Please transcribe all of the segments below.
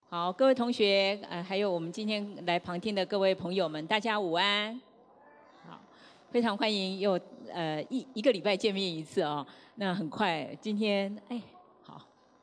好，各位同学，还有我们今天来旁听的各位朋友们，大家午安。好，非常欢迎又一个礼拜见面一次哦。那很快，今天好，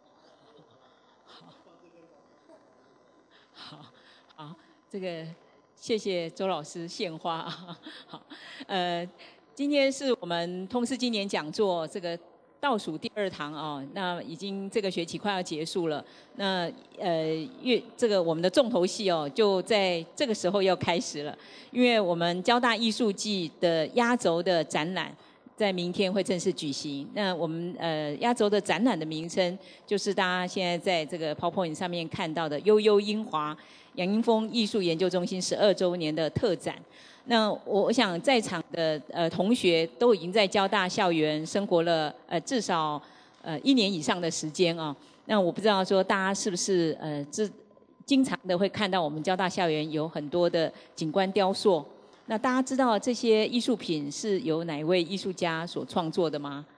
好，这个谢谢周老师献花啊。好，今天是我们通识今年讲座这个倒数第2堂啊，那已经这个学期快要结束了。那这个我们的重头戏哦，就在这个时候要开始了，因为我们交大艺术季的压轴的展览，在明天会正式举行。那我们压轴的展览的名称，就是大家现在在这个 PowerPoint 上面看到的悠悠英华杨英风艺术研究中心12周年的特展。那我想在场的同学都已经在交大校园生活了至少1年以上的时间啊。那我不知道说大家是不是经常的会看到我们交大校园有很多的景观雕塑。那大家知道这些艺术品是由哪一位艺术家所创作的吗？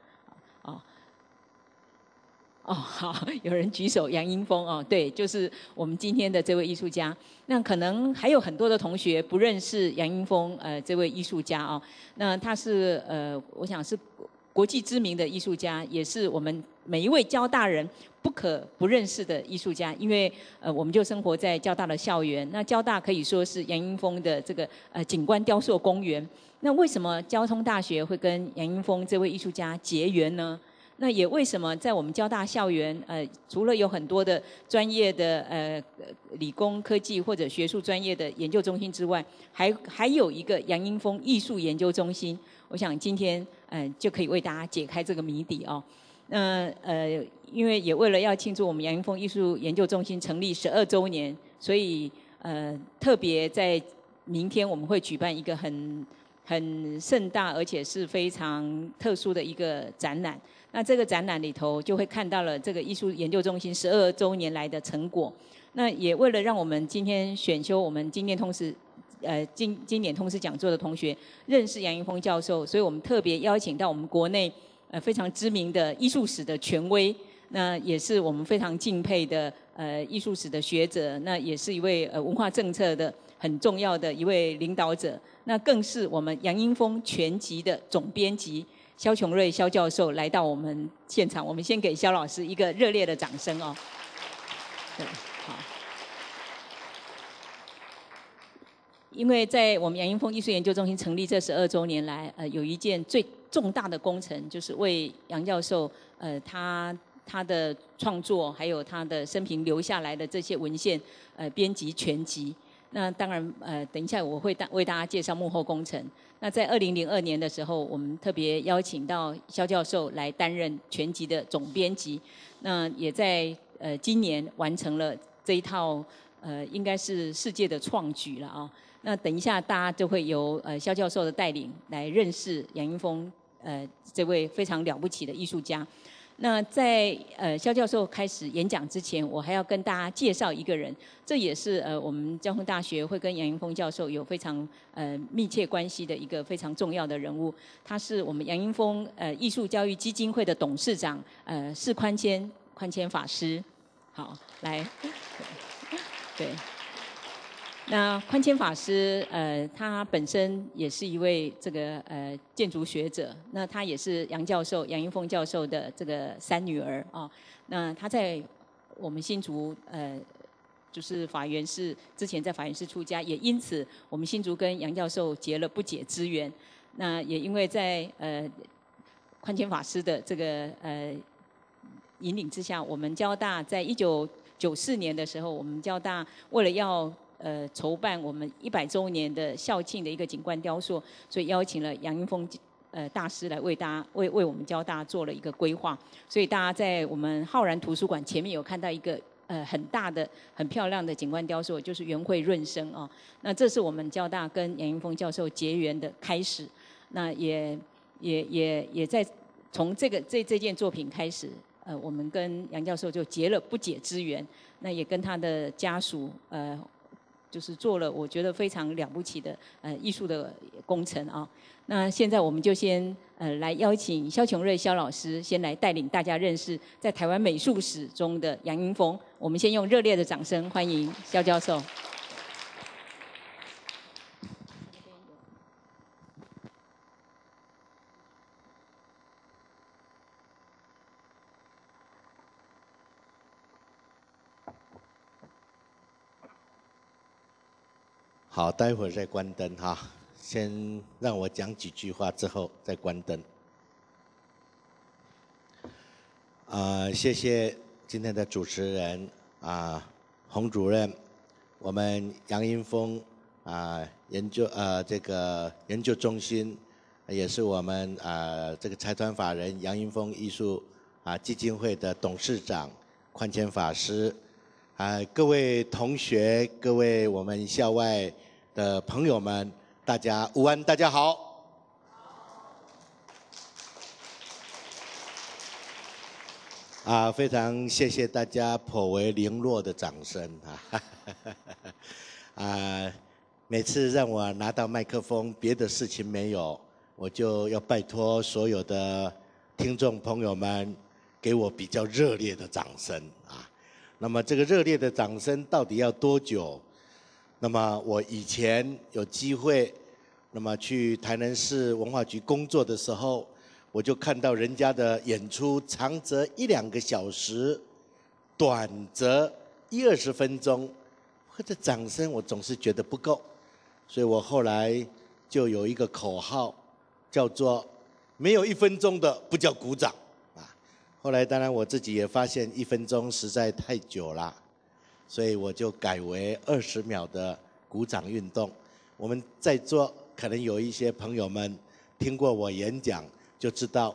好，有人举手，杨英风哦，对，就是我们今天的这位艺术家。那可能还有很多的同学不认识杨英风这位艺术家哦。那他是我想是国际知名的艺术家，也是我们每一位交大人不可不认识的艺术家。因为我们就生活在交大的校园，那交大可以说是杨英风的这个景观雕塑公园。那为什么交通大学会跟杨英风这位艺术家结缘呢？那也为什么在我们交大校园，除了有很多的专业的理工科技或者学术专业的研究中心之外，还有一个杨英风艺术研究中心。我想今天就可以为大家解开这个谜底哦。那因为也为了要庆祝我们杨英风艺术研究中心成立12周年，所以特别在明天我们会举办一个很盛大而且是非常特殊的一个展览。那这个展览里头就会看到了这个艺术研究中心12周年来的成果。那也为了让我们今天选修我们经典通识经典通识讲座的同学认识杨英风教授，所以我们特别邀请到我们国内非常知名的艺术史的权威，那也是我们非常敬佩的艺术史的学者，那也是一位文化政策的很重要的一位领导者，那更是我们杨英风全集的总编辑萧琼瑞萧教授来到我们现场。我们先给萧老师一个热烈的掌声哦。对，好。因为在我们杨英风艺术研究中心成立这12周年来，有一件最重大的工程，就是为杨教授他的创作还有他的生平留下来的这些文献编辑全集。那当然等一下我会为大家介绍幕后工程。那在2002年的时候，我们特别邀请到萧教授来担任全集的总编辑。那也在今年完成了这一套应该是世界的创举了啊。那等一下大家就会由萧教授的带领来认识杨英风这位非常了不起的艺术家。那在萧教授开始演讲之前，我还要跟大家介绍一个人，这也是我们交通大学会跟杨英风教授有非常密切关系的一个非常重要的人物。他是我们杨英风艺术教育基金会的董事长释宽谦法师。好，来，对。那宽谦法师，他本身也是一位这个建筑学者，那他也是杨英风教授的这个3女儿啊。那他在我们新竹就是法源寺之前在法源寺出家，也因此我们新竹跟杨教授结了不解之缘。那也因为在宽谦法师的这个引领之下，我们交大在1994年的时候，我们交大为了要筹办我们100周年的校庆的一个景观雕塑，所以邀请了杨英风大师来为我们交大做了一个规划。所以大家在我们浩然图书馆前面有看到一个很大的很漂亮的景观雕塑，就是元会润生啊。那这是我们交大跟杨英风教授结缘的开始。那也在从这件作品开始，我们跟杨教授就结了不解之缘。那也跟他的家属就是做了我觉得非常了不起的艺术的工程啊。那现在我们就先来邀请萧琼瑞萧老师先来带领大家认识在台湾美术史中的杨英风。我们先用热烈的掌声欢迎萧教授。 好，待会儿再关灯哈，先让我讲几句话，之后再关灯。谢谢今天的主持人洪主任，我们杨英风这个研究中心，也是我们这个财团法人杨英风艺术基金会的董事长宽谦法师，各位同学，各位我们校外的朋友们，大家午安，大家好。非常谢谢大家颇为零落的掌声每次让我拿到麦克风，别的事情没有，我就要拜托所有的听众朋友们给我比较热烈的掌声那么这个热烈的掌声到底要多久？那么我以前有机会，那么去台南市文化局工作的时候，我就看到人家的演出长则1-2个小时，短则10-20分钟，这掌声我总是觉得不够，所以我后来就有一个口号，叫做“没有1分钟的不叫鼓掌”后来当然我自己也发现1分钟实在太久了。所以我就改为20秒的鼓掌运动。我们在座可能有一些朋友们听过我演讲，就知道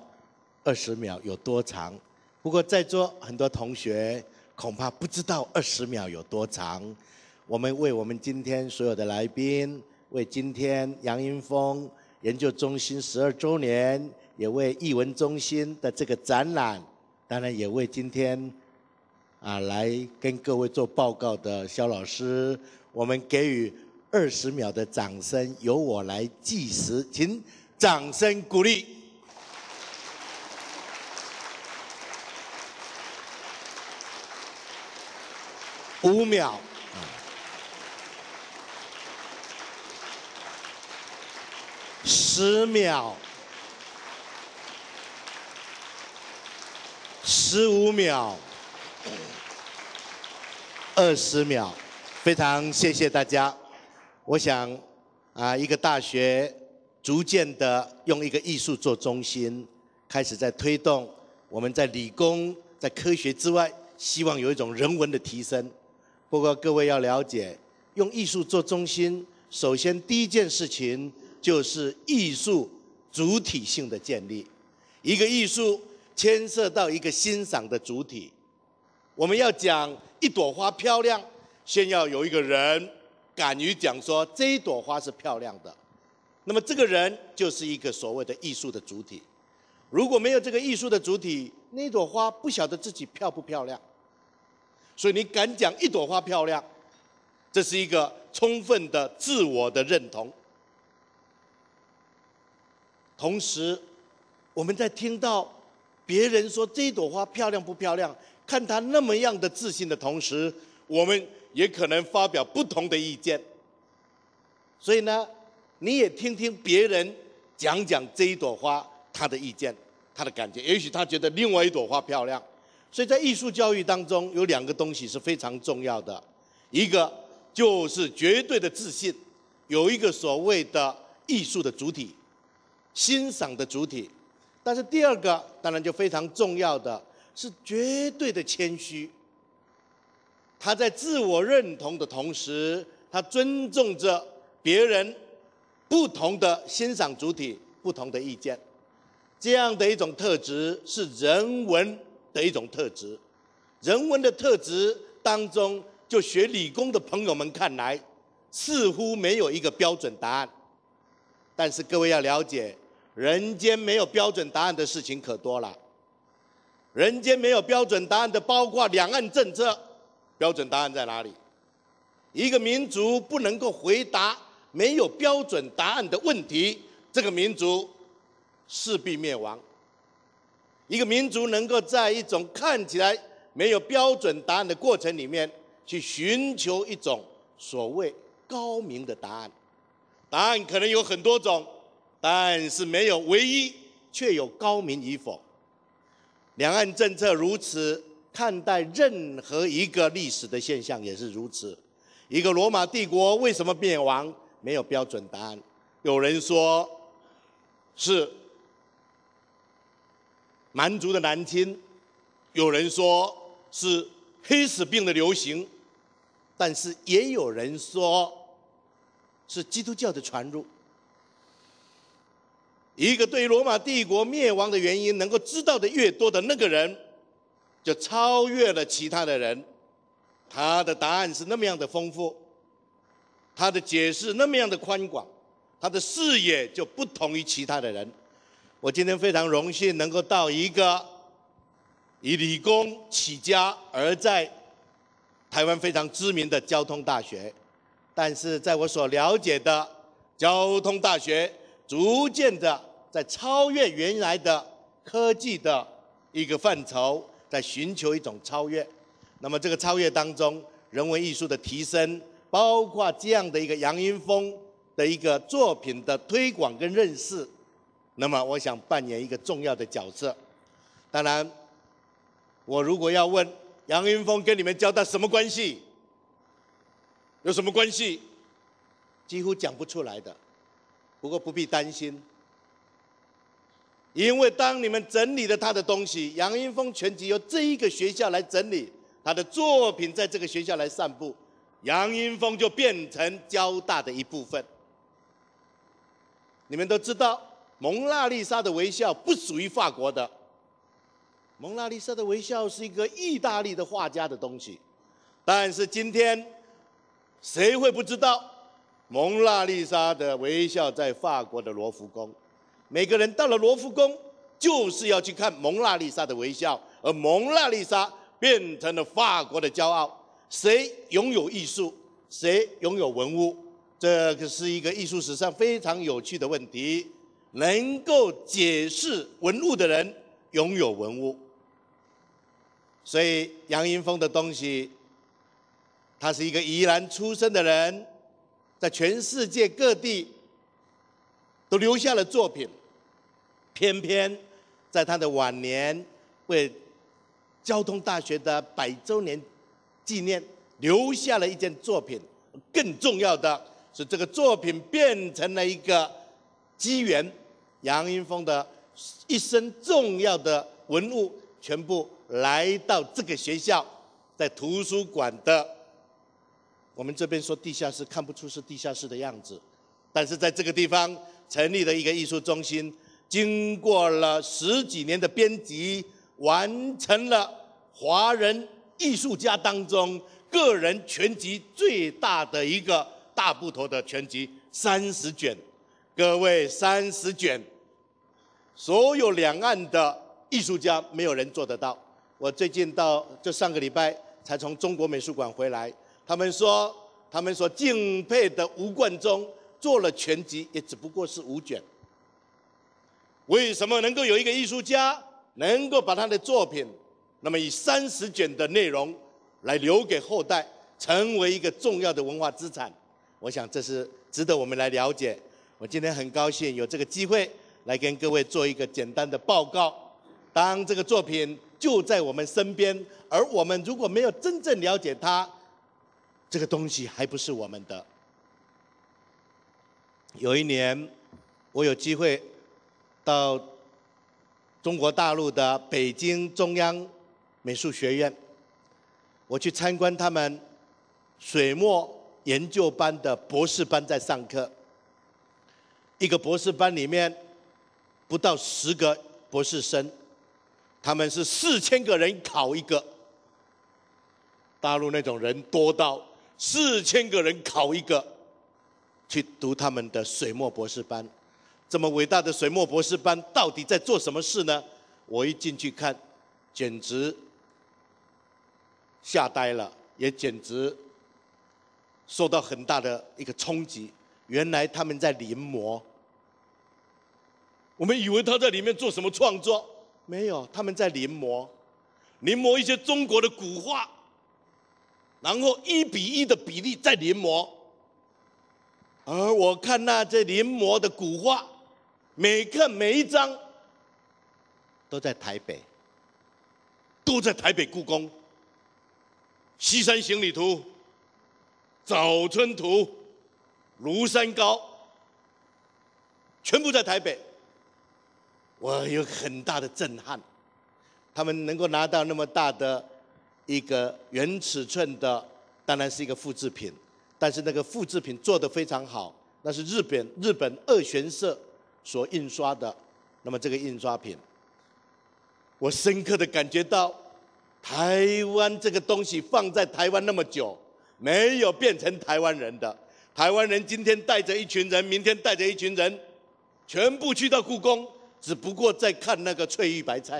20秒有多长。不过在座很多同学恐怕不知道20秒有多长。我们为我们今天所有的来宾，为今天杨英风研究中心12周年，也为艺文中心的这个展览，当然也为今天来跟各位做报告的萧老师，我们给予20秒的掌声，由我来计时，请掌声鼓励。5秒。10秒。15秒。20秒，非常谢谢大家。我想一个大学逐渐的用一个艺术做中心，开始在推动我们在理工、在科学之外，希望有一种人文的提升。不过各位要了解，用艺术做中心，首先第一件事情就是艺术主体性的建立。一个艺术牵涉到一个欣赏的主体。我们要讲一朵花漂亮，先要有一个人敢于讲说这一朵花是漂亮的，那么这个人就是一个所谓的艺术的主体。如果没有这个艺术的主体，那朵花不晓得自己漂不漂亮。所以你敢讲一朵花漂亮，这是一个充分的自我的认同。同时我们在听到别人说这一朵花漂亮不漂亮，看他那么样的自信的同时，我们也可能发表不同的意见。所以呢，你也听听别人讲讲这一朵花他的意见，他的感觉，也许他觉得另外一朵花漂亮。所以在艺术教育当中，有2个东西是非常重要的，一个就是绝对的自信，有一个所谓的艺术的主体，欣赏的主体。但是第2个当然就非常重要的是绝对的谦虚。他在自我认同的同时，他尊重着别人不同的欣赏主体、不同的意见。这样的一种特质是人文的一种特质。人文的特质当中，就学理工的朋友们看来，似乎没有一个标准答案。但是各位要了解，人间没有标准答案的事情可多了。人间没有标准答案的，包括两岸政策，标准答案在哪里？ 一个民族不能够回答没有标准答案的问题，这个民族势必灭亡。一个民族能够在一种看起来没有标准答案的过程里面，去寻求一种所谓高明的答案。答案可能有很多种，但是没有唯一，却有高明与否。两岸政策如此，看待任何一个历史的现象也是如此。一个罗马帝国为什么灭亡？没有标准答案。有人说是蛮族的南侵，有人说是黑死病的流行，但是也有人说是基督教的传入。一个对罗马帝国灭亡的原因能够知道的越多的那个人，就超越了其他的人。他的答案是那么样的丰富，他的解释那么样的宽广，他的视野就不同于其他的人。我今天非常荣幸能够到一个以理工起家而在台湾非常知名的交通大学，但是在我所了解的交通大学，逐渐的在超越原来的科技的一个范畴，在寻求一种超越。那么这个超越当中，人文艺术的提升，包括这样的一个杨英风的一个作品的推广跟认识，那么我想扮演一个重要的角色。当然，我如果要问杨英风跟你们交代什么关系，有什么关系，几乎讲不出来的。不过不必担心，因为当你们整理了他的东西，杨英风全集由这一个学校来整理，他的作品在这个学校来散布，杨英风就变成交大的一部分。你们都知道，蒙娜丽莎的微笑不属于法国的，蒙娜丽莎的微笑是一个意大利的画家的东西。但是今天，谁会不知道蒙娜丽莎的微笑在法国的罗浮宫？每个人到了罗浮宫，就是要去看蒙娜丽莎的微笑，而蒙娜丽莎变成了法国的骄傲。谁拥有艺术，谁拥有文物？这个是一个艺术史上非常有趣的问题。能够解释文物的人拥有文物，所以杨英风的东西，他是一个宜兰出生的人，在全世界各地都留下了作品，偏偏在他的晚年为交通大学的100周年纪念留下了一件作品。更重要的是，这个作品变成了一个机缘，杨英风的一生重要的文物全部来到这个学校，在图书馆的，我们这边说地下室，看不出是地下室的样子，但是在这个地方成立了一个艺术中心，经过了10几年的编辑，完成了华人艺术家当中个人全集最大的一个大部头的全集，30卷。各位，30卷，所有两岸的艺术家没有人做得到。我最近就上个礼拜才从中国美术馆回来，他们说他们所敬佩的吴冠中做了全集，也只不过是5卷。为什么能够有一个艺术家能够把他的作品，那么以30卷的内容来留给后代，成为一个重要的文化资产？我想这是值得我们来了解。我今天很高兴有这个机会来跟各位做一个简单的报告。当这个作品就在我们身边，而我们如果没有真正了解它，这个东西还不是我们的。有一年，我有机会到中国大陆的北京中央美术学院，我去参观他们水墨研究班的博士班在上课。一个博士班里面不到10个博士生，他们是4000个人考一个。大陆那种人多到4000个人考一个，去读他们的水墨博士班。这么伟大的水墨博士班到底在做什么事呢？我一进去看，简直吓呆了，也简直受到很大的一个冲击。原来他们在临摹，我们以为他在里面做什么创作，没有，他们在临摹一些中国的古画，然后1:1的比例在临摹。而我看那这临摹的古画，每一张都在台北，故宫。西山行礼图、早春图、庐山高，全部在台北。我有很大的震撼，他们能够拿到那么大的一个原尺寸的，当然是一个复制品，但是那个复制品做得非常好，那是日本二玄社所印刷的。那么这个印刷品，我深刻的感觉到，台湾这个东西放在台湾那么久，没有变成台湾人的。台湾人今天带着一群人，明天带着一群人，全部去到故宫，只不过在看那个翠玉白菜。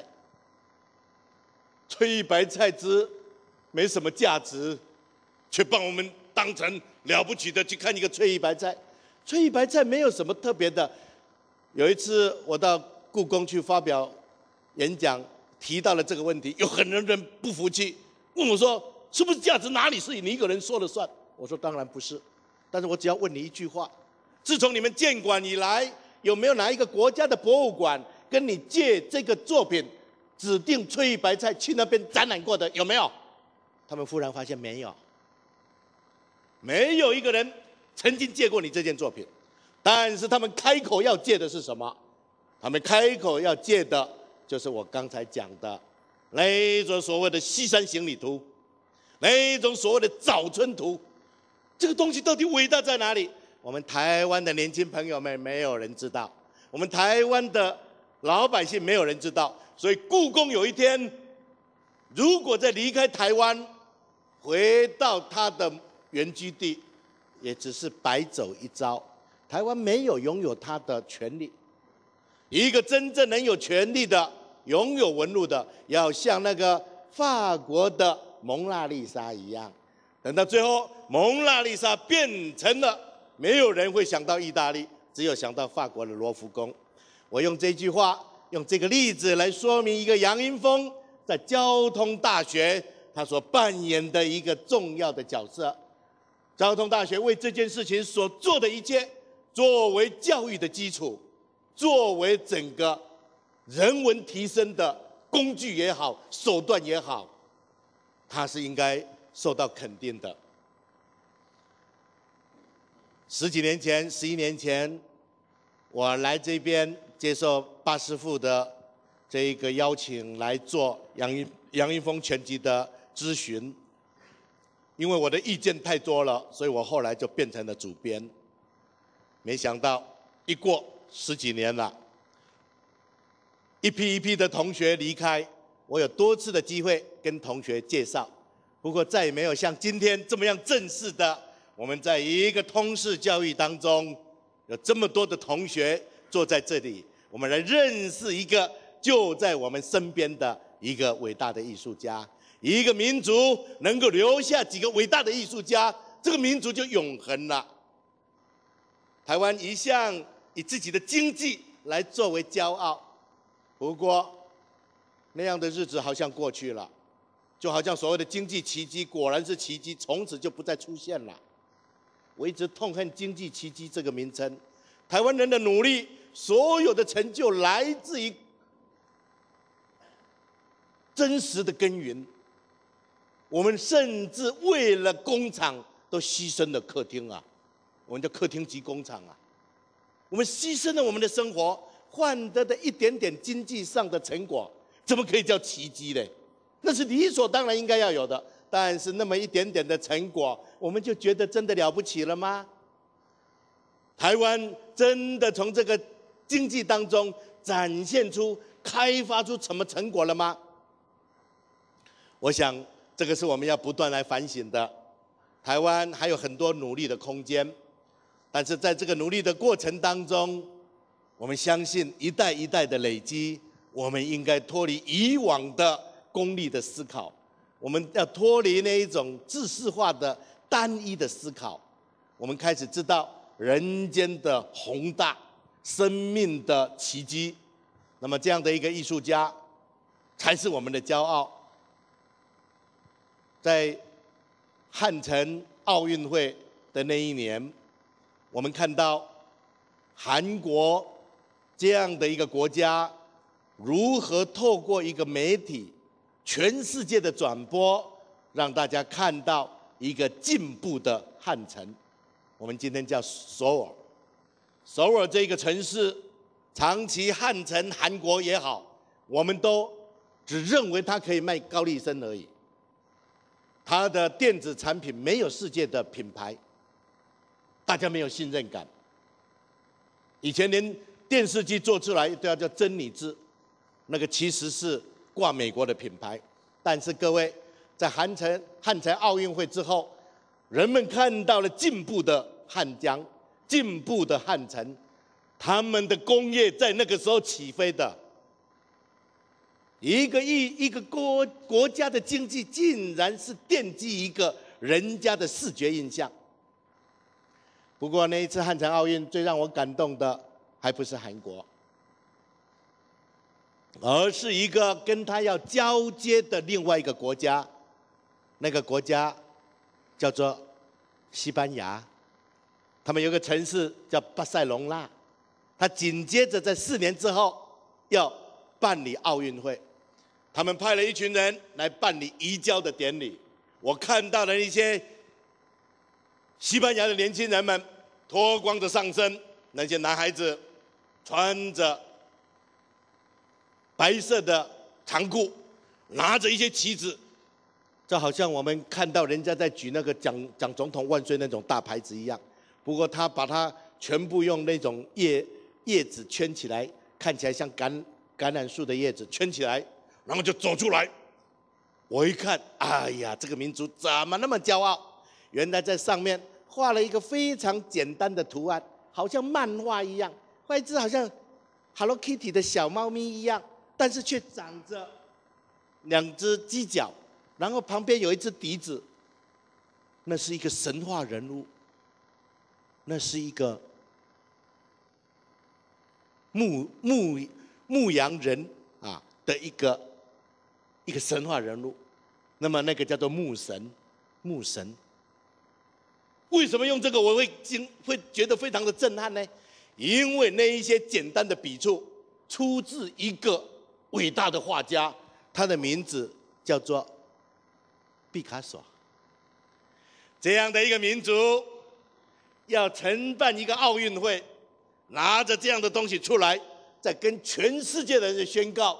翠玉白菜之没什么价值，却帮我们当成了不起的去看一个翠玉白菜。翠玉白菜没有什么特别的。有一次我到故宫去发表演讲，提到了这个问题，有很多人不服气，问我说：“是不是价值哪里是你一个人说了算？”我说：“当然不是，但是我只要问你一句话：自从你们建馆以来，有没有哪一个国家的博物馆跟你借这个作品，指定翠玉白菜去那边展览过的？有没有？”他们忽然发现没有，没有一个人曾经借过你这件作品。但是他们开口要借的是什么？他们开口要借的就是我刚才讲的那一种所谓的西山行礼图，那一种所谓的早春图。这个东西到底伟大在哪里？我们台湾的年轻朋友们没有人知道，我们台湾的老百姓没有人知道。所以故宫有一天如果再离开台湾，回到他的原居地，也只是白走一遭。台湾没有拥有它的权利。一个真正能有权利的、拥有文物的，要像那个法国的蒙娜丽莎一样。等到最后，蒙娜丽莎变成了，没有人会想到意大利，只有想到法国的罗浮宫。我用这句话，用这个例子来说明一个杨英风在交通大学他所扮演的一个重要的角色。交通大学为这件事情所做的一切，作为教育的基础，作为整个人文提升的工具也好，手段也好，它是应该受到肯定的。10几年前、11年前，我来这边接受巴师傅的这一个邀请来做杨英风全集的咨询。因为我的意见太多了，所以我后来就变成了主编。没想到一过10几年了，一批一批的同学离开，我有多次的机会跟同学介绍，不过再也没有像今天这么样正式的，我们在一个通识教育当中，有这么多的同学坐在这里，我们来认识一个就在我们身边的一个伟大的艺术家。一个民族能够留下几个伟大的艺术家，这个民族就永恒了。台湾一向以自己的经济来作为骄傲，不过那样的日子好像过去了，就好像所谓的经济奇迹果然是奇迹，从此就不再出现了。我一直痛恨经济奇迹这个名称。台湾人的努力，所有的成就来自于真实的耕耘。我们甚至为了工厂都牺牲了客厅啊，我们叫客厅级工厂啊。我们牺牲了我们的生活，换得的一点点经济上的成果，怎么可以叫奇迹呢？那是理所当然应该要有的。但是那么一点点的成果，我们就觉得真的了不起了吗？台湾真的从这个经济当中展现出、开发出什么成果了吗？我想这个是我们要不断来反省的。台湾还有很多努力的空间，但是在这个努力的过程当中，我们相信一代一代的累积，我们应该脱离以往的功利的思考，我们要脱离那一种制式化的单一的思考，我们开始知道人间的宏大，生命的奇迹。那么这样的一个艺术家，才是我们的骄傲。在汉城奥运会的那一年，我们看到韩国这样的一个国家，如何透过一个媒体，全世界的转播，让大家看到一个进步的汉城。我们今天叫首尔。首尔这个城市，长期汉城韩国也好，我们都只认为它可以卖高丽参而已。它的电子产品没有世界的品牌，大家没有信任感。以前连电视机做出来都要叫真理智，那个其实是挂美国的品牌。但是各位，在汉城奥运会之后，人们看到了进步的汉江，进步的汉城，他们的工业在那个时候起飞的。一个国家的经济竟然是奠基一个人家的视觉印象。不过那一次汉城奥运最让我感动的还不是韩国，而是一个跟他要交接的另外一个国家，那个国家叫做西班牙。他们有个城市叫巴塞隆纳，他紧接着在4年之后要办理奥运会。他们派了一群人来办理移交的典礼。我看到了一些西班牙的年轻人们脱光着上身，那些男孩子穿着白色的长裤，拿着一些旗子，就好像我们看到人家在举那个蒋总统万岁那种大牌子一样。不过他把它全部用那种叶子圈起来，看起来像橄榄树的叶子圈起来，然后就走出来。我一看，哎呀，这个民族怎么那么骄傲？原来在上面画了一个非常简单的图案，好像漫画一样，画一只好像 Hello Kitty 的小猫咪一样，但是却长着2只犄角，然后旁边有一只笛子。那是一个神话人物，那是一个牧羊人啊的一个神话人物。那么那个叫做牧神。为什么用这个我会觉得非常的震撼呢？因为那一些简单的笔触出自一个伟大的画家，他的名字叫做毕卡索。这样的一个民族要承办一个奥运会，拿着这样的东西出来，再跟全世界的人宣告，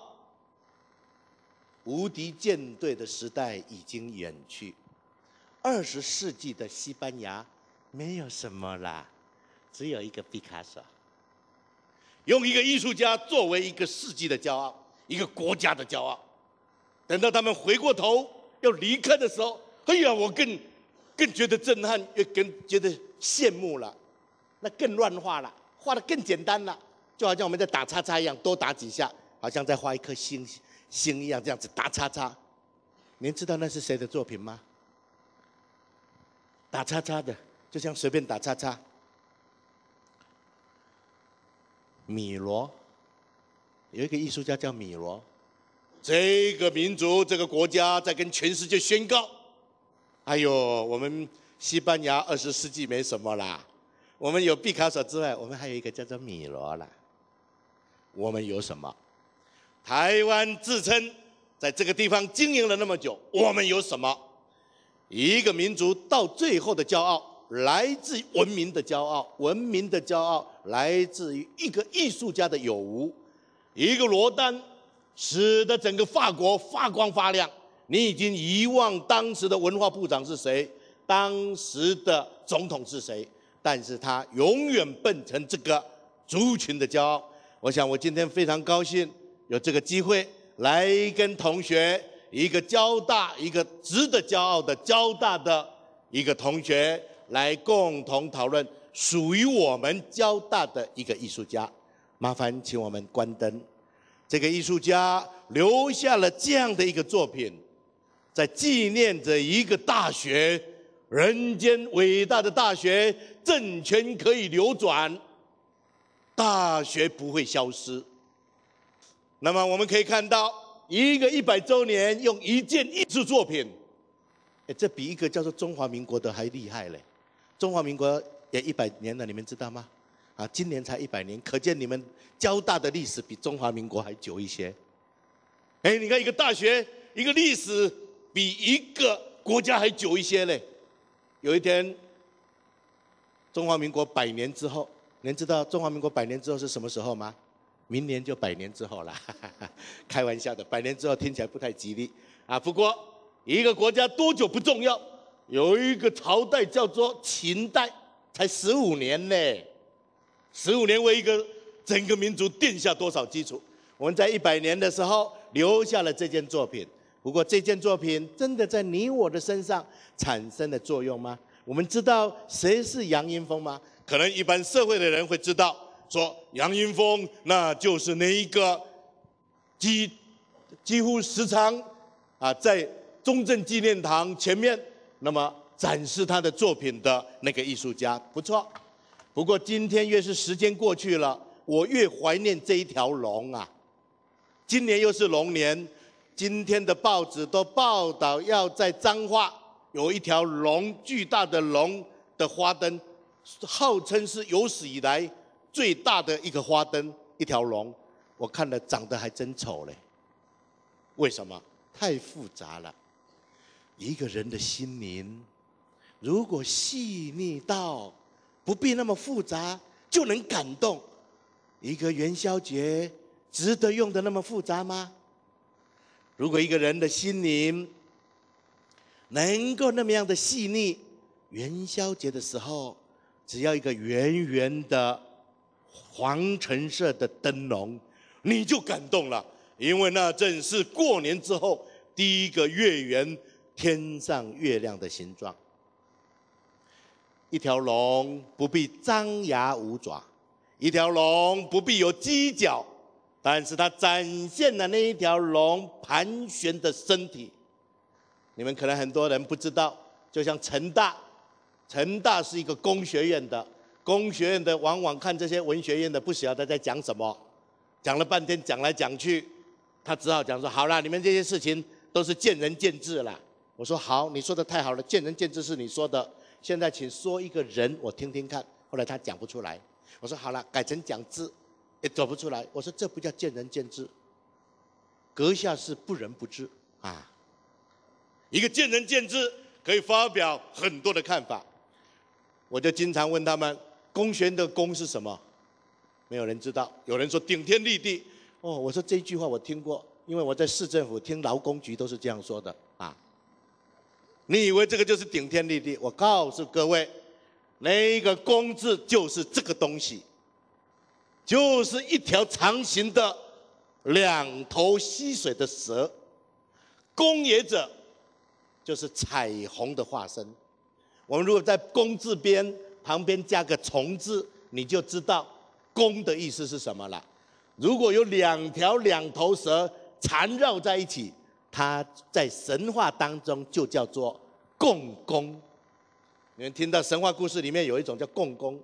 无敌舰队的时代已经远去，20世纪的西班牙没有什么啦，只有一个毕卡索。用一个艺术家作为一个世纪的骄傲，一个国家的骄傲。等到他们回过头要离开的时候，哎呀，我更觉得震撼，也更觉得羡慕了。那更乱画了，画得更简单了，就好像我们在打叉叉一样，多打几下，好像在画一颗星一样，这样子打叉叉。您知道那是谁的作品吗？打叉叉的，就像随便打叉叉。米罗，有一个艺术家叫米罗。这个民族、这个国家在跟全世界宣告：哎呦，我们西班牙20世纪没什么啦，我们有毕卡索之外，我们还有一个叫做米罗啦。我们有什么？台湾自称在这个地方经营了那么久，我们有什么？一个民族到最后的骄傲，来自于文明的骄傲，文明的骄傲来自于一个艺术家的有无。一个罗丹使得整个法国发光发亮。你已经遗忘当时的文化部长是谁，当时的总统是谁，但是他永远奔成这个族群的骄傲。我想我今天非常高兴有这个机会来跟同学，一个交大，一个值得骄傲的交大的一个同学来共同讨论属于我们交大的一个艺术家。麻烦请我们关灯。这个艺术家留下了这样的一个作品，在纪念着一个大学人间伟大的大学，政权可以流转，大学不会消失。那么我们可以看到，一个100周年用一件艺术作品，这比一个叫做中华民国的还厉害嘞。中华民国也100年了，你们知道吗？今年才100年，可见你们交大的历史比中华民国还久一些。你看一个大学，一个历史比一个国家还久一些嘞。有一天，中华民国100年之后，您知道中华民国100年之后是什么时候吗？明年就100年之后了，开玩笑的，100年之后听起来不太吉利不过一个国家多久不重要，有一个朝代叫做秦代，才15年呢，15年为一个整个民族奠下多少基础？我们在100年的时候留下了这件作品。不过这件作品真的在你我的身上产生了作用吗？我们知道谁是杨英风吗？可能一般社会的人会知道，说杨英风那就是那一个几乎时常在中正纪念堂前面那么展示他的作品的那个艺术家，不错。不过今天越是时间过去了，我越怀念这一条龙今年又是龙年，今天的报纸都报道要在彰化有一条龙，巨大的龙的花灯，号称是有史以来最大的一个花灯，一条龙。我看了长得还真丑嘞。为什么？太复杂了。一个人的心灵，如果细腻到不必那么复杂就能感动，一个元宵节值得用的那么复杂吗？如果一个人的心灵能够那么样的细腻，元宵节的时候只要一个圆圆的黄橙色的灯笼你就感动了，因为那正是过年之后第一个月圆天上月亮的形状。一条龙不必张牙舞爪，一条龙不必有犄角，但是它展现了那一条龙盘旋的身体。你们可能很多人不知道，就像成大是一个工学院的，工学院的往往看这些文学院的不晓得在讲什么，讲了半天讲来讲去，他只好讲说好啦，你们这些事情都是见仁见智啦。我说好，你说的太好了，见仁见智是你说的，现在请说一个人我听听看。后来他讲不出来，我说好了，改成讲字也走不出来。我说这不叫见仁见智，阁下是不仁不智一个见仁见智可以发表很多的看法。我就经常问他们，公学院的公是什么？没有人知道。有人说顶天立地。我说这句话我听过，因为我在市政府听劳工局都是这样说的你以为这个就是顶天立地？我告诉各位，那个公字就是这个东西，就是一条长形的两头吸水的蛇。公也者就是彩虹的化身。我们如果在公字边旁边加个虫字，你就知道公的意思是什么了。如果有两头蛇缠绕在一起，它在神话当中就叫做共工。你们听到神话故事里面有一种叫共工，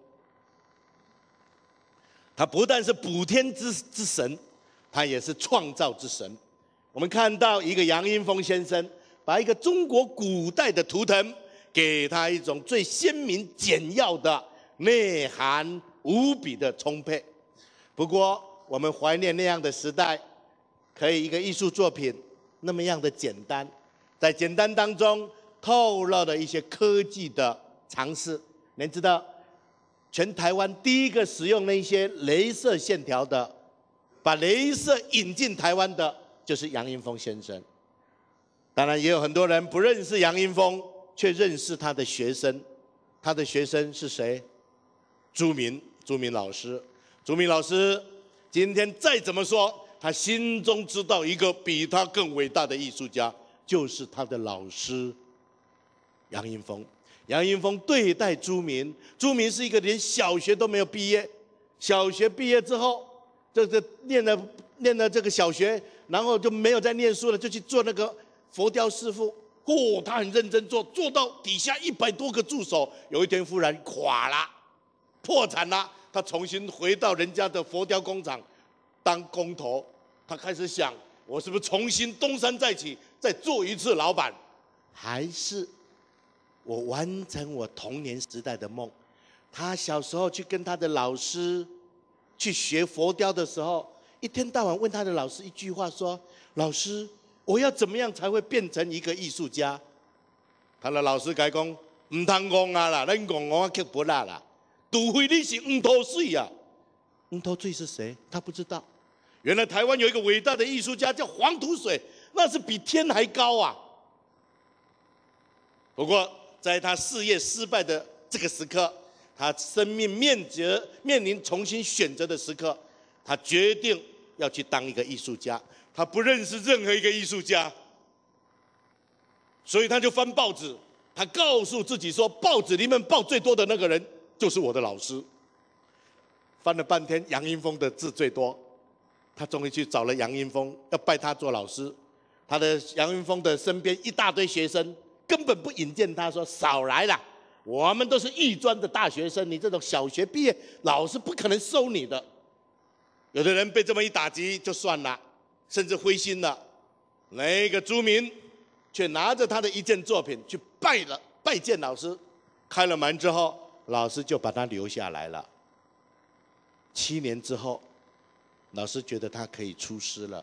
他不但是补天之神，他也是创造之神。我们看到一个杨英风先生把一个中国古代的图腾给他一种最鲜明简要的内涵，无比的充沛。不过我们怀念那样的时代，可以一个艺术作品那么样的简单，在简单当中透露了一些科技的尝试。您知道全台湾第一个使用那些雷射线条的，把雷射引进台湾的就是杨英风先生。当然也有很多人不认识杨英风，却认识他的学生。他的学生是谁？朱明老师。朱明老师今天再怎么说，他心中知道一个比他更伟大的艺术家，就是他的老师杨英风。杨英风对待朱明是一个连小学都没有毕业，小学毕业之后，念了这个小学，然后就没有再念书了，就去做那个佛雕师傅， 他很认真做，做到底下100多个助手，有一天忽然垮了，破产了。他重新回到人家的佛雕工厂当工头，他开始想，我是不是重新东山再起，再做一次老板，还是我完成我童年时代的梦？他小时候去跟他的老师去学佛雕的时候，一天到晚问他的老师一句话说：“老师，我要怎么样才会变成一个艺术家？”他的老师跟他讲：“唔通讲啊啦，咱讲我刻薄啦，除非你是黄土水啊。”黄土水是谁？他不知道。原来台湾有一个伟大的艺术家叫黄土水，那是比天还高啊。不过在他事业失败的这个时刻，他生命面临重新选择的时刻，他决定要去当一个艺术家。他不认识任何一个艺术家，所以他就翻报纸。他告诉自己说，报纸里面报最多的那个人就是我的老师。翻了半天，杨英风的字最多。他终于去找了杨英风，要拜他做老师。杨英风的身边一大堆学生，根本不引荐他，说少来啦，我们都是艺专的大学生，你这种小学毕业，老师不可能收你的。有的人被这么一打击就算了，甚至灰心了。那个朱明却拿着他的一件作品去拜见老师，开了门之后，老师就把他留下来了。7年之后，老师觉得他可以出师了。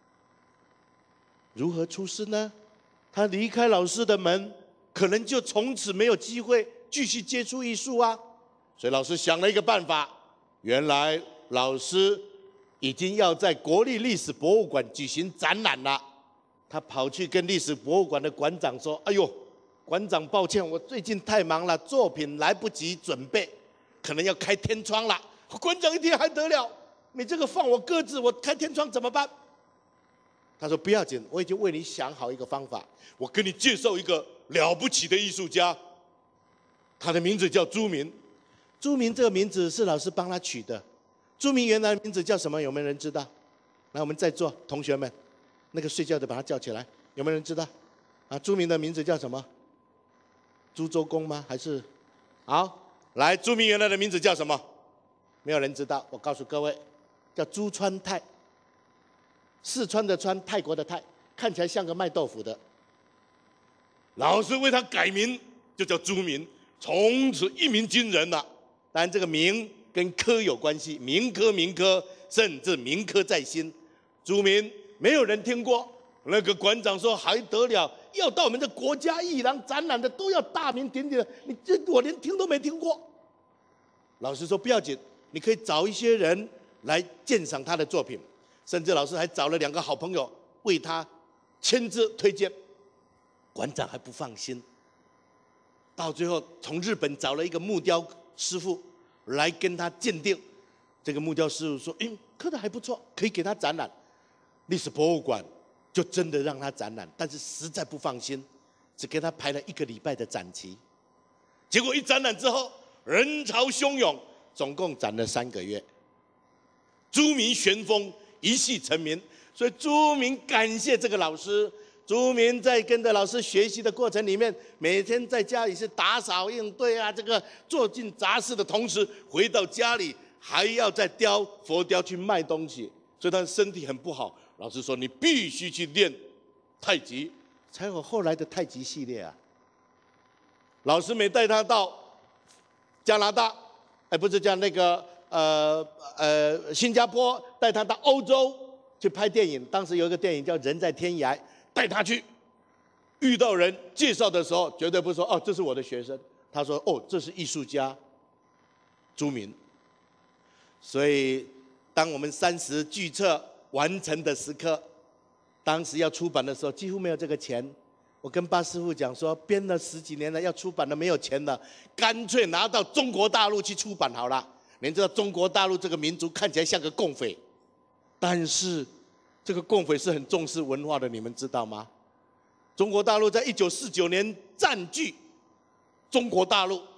如何出师呢？他离开老师的门，可能就从此没有机会继续接触艺术啊。所以老师想了一个办法，原来老师已经要在国立历史博物馆举行展览了。他跑去跟历史博物馆的馆长说：“哎呦，馆长，抱歉，我最近太忙了，作品来不及准备，可能要开天窗了。”馆长一听还得了，你这个放我鸽子，我开天窗怎么办？他说：“不要紧，我已经为你想好一个方法，我跟你介绍一个了不起的艺术家，他的名字叫朱明。朱明这个名字是老师帮他取的。朱明原来的名字叫什么？有没有人知道？来，我们在座同学们，那个睡觉的把他叫起来，有没有人知道？啊，朱明的名字叫什么？朱周公吗？还是？好，来，朱明原来的名字叫什么？没有人知道。我告诉各位，叫朱川泰。四川的川，泰国的泰，看起来像个卖豆腐的。老师为他改名，就叫朱明，从此一鸣惊人了。当然，这个名跟科有关系，民科，甚至民科在心。朱明没有人听过，那个馆长说还得了，要到我们的国家艺廊展览的都要大名鼎鼎的，我连听都没听过。老师说不要紧，你可以找一些人来鉴赏他的作品。甚至老师还找了2个好朋友为他签字推荐，馆长还不放心，到最后从日本找了一个木雕师傅来跟他鉴定。这个木雕师傅说：“刻得还不错，可以给他展览。”历史博物馆就真的让他展览，但是实在不放心，只给他排了1个礼拜的展期。结果一展览之后，人潮汹涌，总共展了3个月。朱明旋风，一夕成名，所以朱明感谢这个老师。朱明在跟着老师学习的过程里面，每天在家里是打扫应对啊，这个做尽杂事的同时，回到家里还要再雕佛雕去卖东西，所以他身体很不好。老师说：“你必须去练太极，才有后来的太极系列啊。”老师每带他到加拿大，不是叫那个新加坡，带他到欧洲去拍电影。当时有一个电影叫《人在天涯》，带他去，遇到人介绍的时候，绝对不说：“哦，这是我的学生。”他说：“哦，这是艺术家朱明。”所以，当我们30巨册完成的时刻，当时要出版的时候，几乎没有这个钱。我跟巴师傅讲说，编了10几年了，要出版了没有钱了，干脆拿到中国大陆去出版好了。您知道中国大陆这个民族看起来像个共匪，但是这个共匪是很重视文化的，你们知道吗？中国大陆在1949年占据中国大陆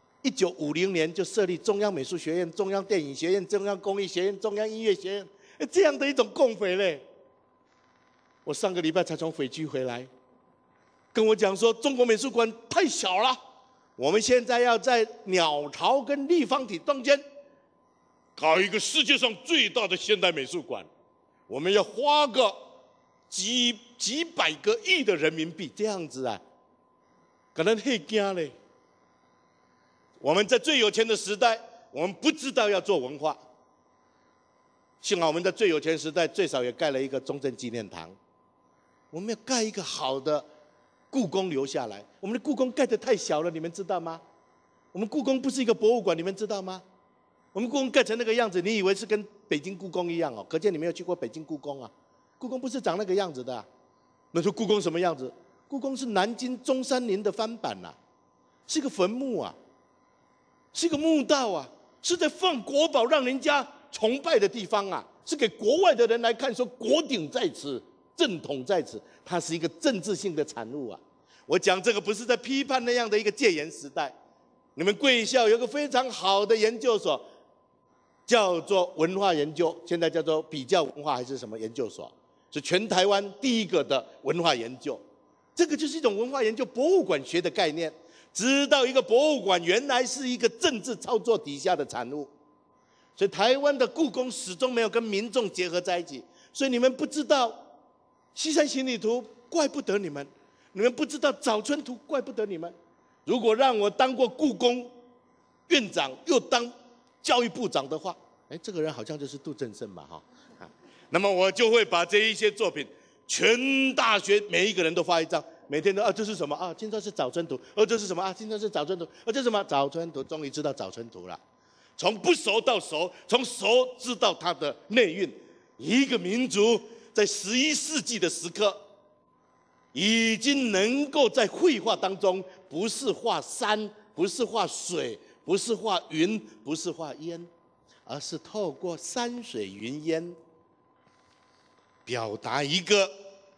，1950年就设立中央美术学院、中央电影学院、中央工艺学院、中央音乐学院，这样的一种共匪嘞。我上个礼拜才从匪区回来， 跟我讲说，中国美术馆太小了，我们现在要在鸟巢跟立方体中间搞一个世界上最大的现代美术馆，我们要花个几百个亿的人民币，这样子啊，可能很惊嘞。我们在最有钱的时代，我们不知道要做文化，幸好我们在最有钱时代，最少也盖了一个中正纪念堂。我们要盖一个好的故宫留下来。我们的故宫盖得太小了，你们知道吗？我们故宫不是一个博物馆，你们知道吗？我们故宫盖成那个样子，你以为是跟北京故宫一样哦？可见你没有去过北京故宫啊。故宫不是长那个样子的啊。那说故宫什么样子？故宫是南京中山陵的翻版啊，是一个坟墓啊，是一个墓道啊，是在放国宝让人家崇拜的地方啊，是给国外的人来看，说国鼎在此，正统在此，它是一个政治性的产物啊。我讲这个不是在批判那样的一个戒严时代。你们贵校有个非常好的研究所，叫做文化研究，现在叫做比较文化还是什么研究所，是全台湾第一个的文化研究。这个就是一种文化研究博物馆学的概念，知道一个博物馆原来是一个政治操作底下的产物。所以台湾的故宫始终没有跟民众结合在一起，所以你们不知道西山行旅图，怪不得你们；你们不知道早春图，怪不得你们。如果让我当过故宫院长又当教育部长的话，这个人好像就是杜正胜嘛，哈。那么我就会把这一些作品，全大学每一个人都发一张，每天都这是什么啊？今天是早春图，这是什么啊？今天是早春图，这是什么？早春图，终于知道早春图了。从不熟到熟，从熟知道它的内蕴。一个民族在11世纪的时刻，已经能够在绘画当中，不是画山，不是画水，不是画云，不是画烟，而是透过山水云烟，表达一个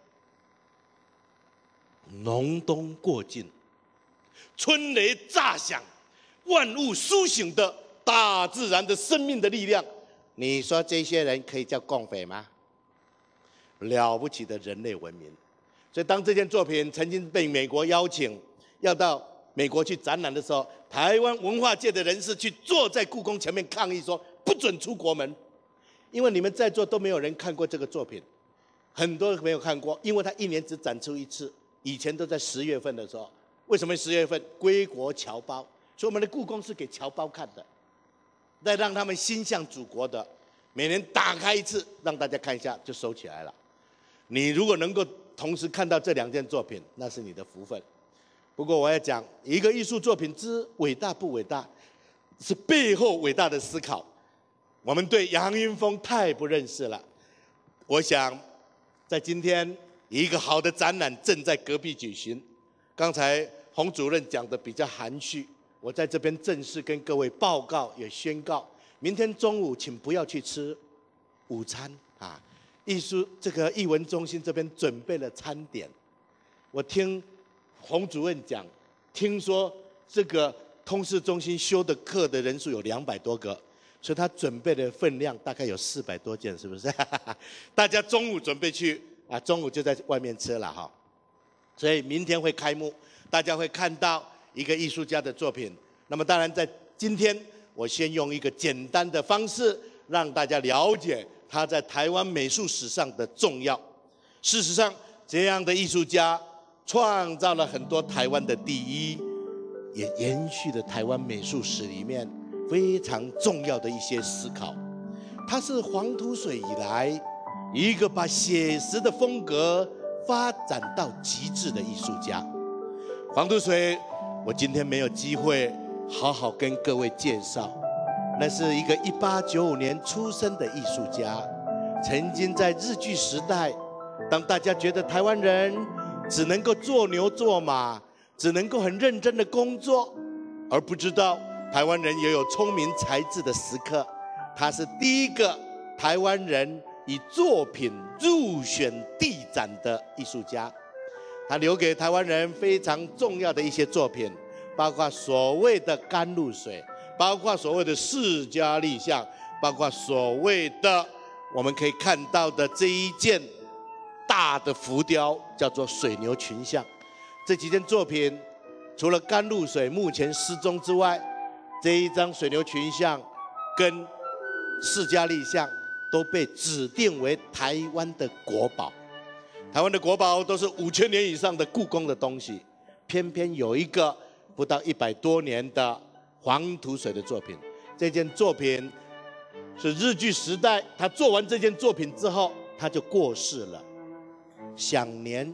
隆冬过境，春雷炸响，万物苏醒的大自然的生命的力量。你说这些人可以叫共匪吗？了不起的人类文明。所以当这件作品曾经被美国邀请要到美国去展览的时候，台湾文化界的人士去坐在故宫前面抗议说不准出国门，因为你们在座都没有人看过这个作品，很多人没有看过，因为它一年只展出一次，以前都在10月份的时候。为什么10月份？归国侨胞，所以我们的故宫是给侨胞看的，再让他们心向祖国的，每年打开一次让大家看一下就收起来了。你如果能够同时看到这2件作品，那是你的福分。不过我要讲，一个艺术作品之伟大不伟大，是背后伟大的思考。我们对杨英风太不认识了。我想，在今天一个好的展览正在隔壁举行。刚才洪主任讲的比较含蓄，我在这边正式跟各位报告也宣告，明天中午请不要去吃午餐啊。这个艺文中心这边准备了餐点。我听洪主任讲，听说这个通识中心修的课的人数有200多个，所以他准备的分量大概有400多件，是不是？大家中午准备去啊，中午就在外面吃了哈。所以明天会开幕，大家会看到一个艺术家的作品。那么当然在今天，我先用一个简单的方式让大家了解他在台湾美术史上的重要。事实上，这样的艺术家创造了很多台湾的第一，也延续了台湾美术史里面非常重要的一些思考。他是黄土水以来一个把写实的风格发展到极致的艺术家。黄土水，我今天没有机会好好跟各位介绍。那是一个1895年出生的艺术家，曾经在日据时代，当大家觉得台湾人只能够做牛做马，只能够很认真的工作，而不知道台湾人也有聪明才智的时刻。他是第一个台湾人以作品入选地展的艺术家，他留给台湾人非常重要的一些作品，包括所谓的甘露水，包括所谓的释迦立像，包括所谓的我们可以看到的这一件大的浮雕，叫做水牛群像。 这几件作品，除了甘露水目前失踪之外，这一张水牛群像跟释迦立像都被指定为台湾的国宝。台湾的国宝都是5000年以上的故宫的东西，偏偏有一个不到100多年的黄土水的作品。这件作品是日据时代，他做完这件作品之后，他就过世了，享年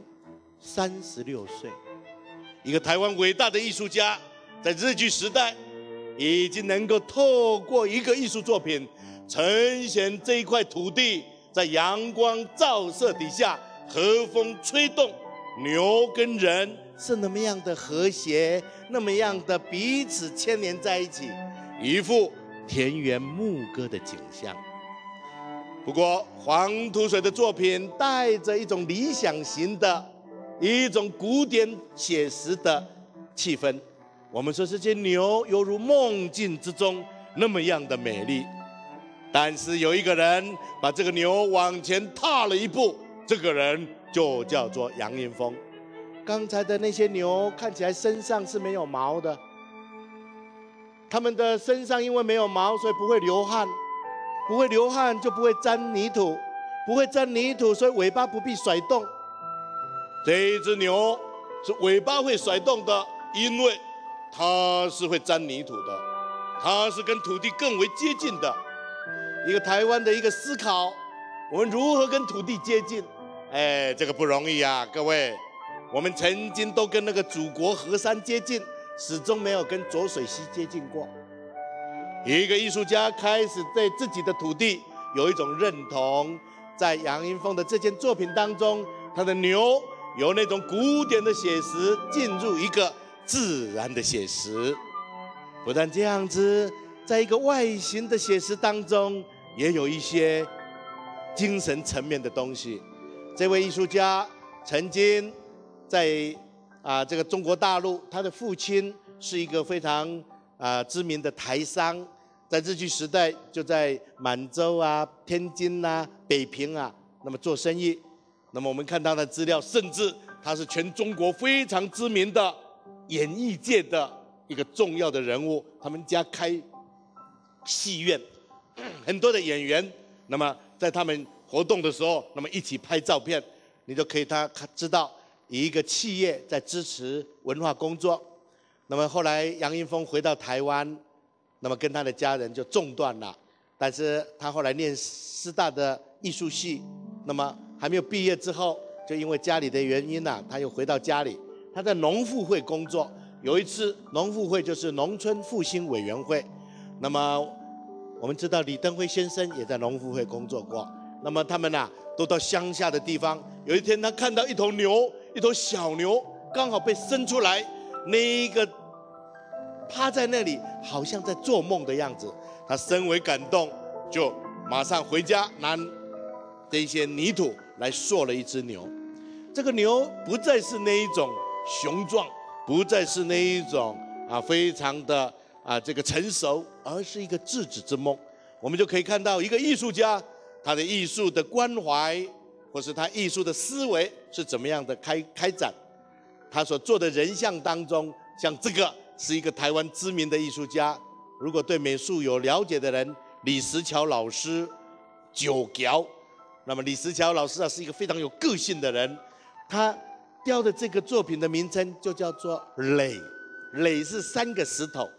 36岁。一个台湾伟大的艺术家，在日据时代，已经能够透过一个艺术作品，呈现这一块土地在阳光照射底下，和风吹动，牛跟人是那么样的和谐，那么样的彼此牵连在一起，一幅田园牧歌的景象。不过黄土水的作品带着一种理想型的一种古典写实的气氛。我们说这些牛犹如梦境之中那么样的美丽，但是有一个人把这个牛往前踏了一步，这个人就叫做杨英风。刚才的那些牛看起来身上是没有毛的，他们的身上因为没有毛，所以不会流汗，不会流汗就不会沾泥土，不会沾泥土，所以尾巴不必甩动。这一只牛是尾巴会甩动的，因为它是会沾泥土的，它是跟土地更为接近的。一个台湾的一个思考，我们如何跟土地接近？这个不容易啊，各位。我们曾经都跟那个祖国河山接近，始终没有跟浊水溪接近过。一个艺术家开始对自己的土地有一种认同，在杨英风的这件作品当中，他的牛由那种古典的写实进入一个自然的写实。不但这样子，在一个外形的写实当中，也有一些精神层面的东西。这位艺术家曾经在这个中国大陆，他的父亲是一个非常知名的台商，在日据时代就在满洲啊、天津啊、北平啊，那么做生意。那么我们看他的资料，甚至他是全中国非常知名的演艺界的一个重要的人物。他们家开戏院，很多的演员，那么在他们活动的时候，那么一起拍照片，你就可以知道一个企业在支持文化工作。那么后来杨英风回到台湾，那么跟他的家人就中断了。但是他后来念师大的艺术系，那么还没有毕业之后，就因为家里的原因他又回到家里。他在农复会工作，有一次农复会就是农村复兴委员会，那么我们知道李登辉先生也在农复会工作过。那么他们都到乡下的地方。有一天他看到一头牛，一头小牛刚好被生出来，那一个趴在那里，好像在做梦的样子。他深为感动，就马上回家拿这些泥土来塑了一只牛。这个牛不再是那一种雄壮，不再是那一种非常的这个成熟，而是一个稚子之梦。我们就可以看到一个艺术家，他的艺术的关怀，或是他艺术的思维是怎么样的开展。他所做的人像当中，像这个是一个台湾知名的艺术家，如果对美术有了解的人，李石桥老师九条。那么李石桥老师是一个非常有个性的人，他雕的这个作品的名称就叫做垒，垒是3个石头，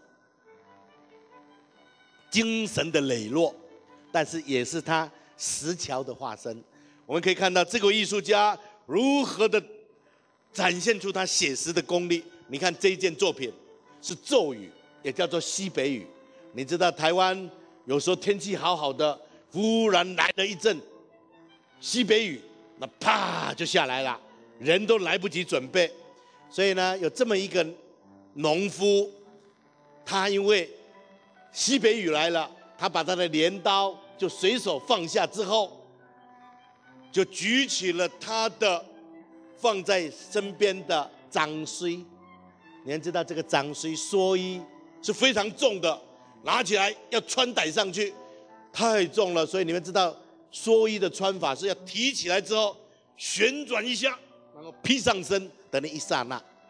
精神的磊落，但是也是他石桥的化身。我们可以看到这个艺术家如何的展现出他写实的功力。你看这一件作品是骤雨，也叫做西北雨。你知道台湾有时候天气好好的，忽然来了一阵西北雨，那啪就下来了，人都来不及准备。所以呢，有这么一个农夫，他因为西北雨来了，他把他的镰刀就随手放下之后，就举起了他的放在身边的长穗。你们知道这个长穗蓑衣是非常重的，拿起来要穿戴上去，太重了。所以你们知道蓑衣的穿法是要提起来之后旋转一下，然后披上身的那一刹那，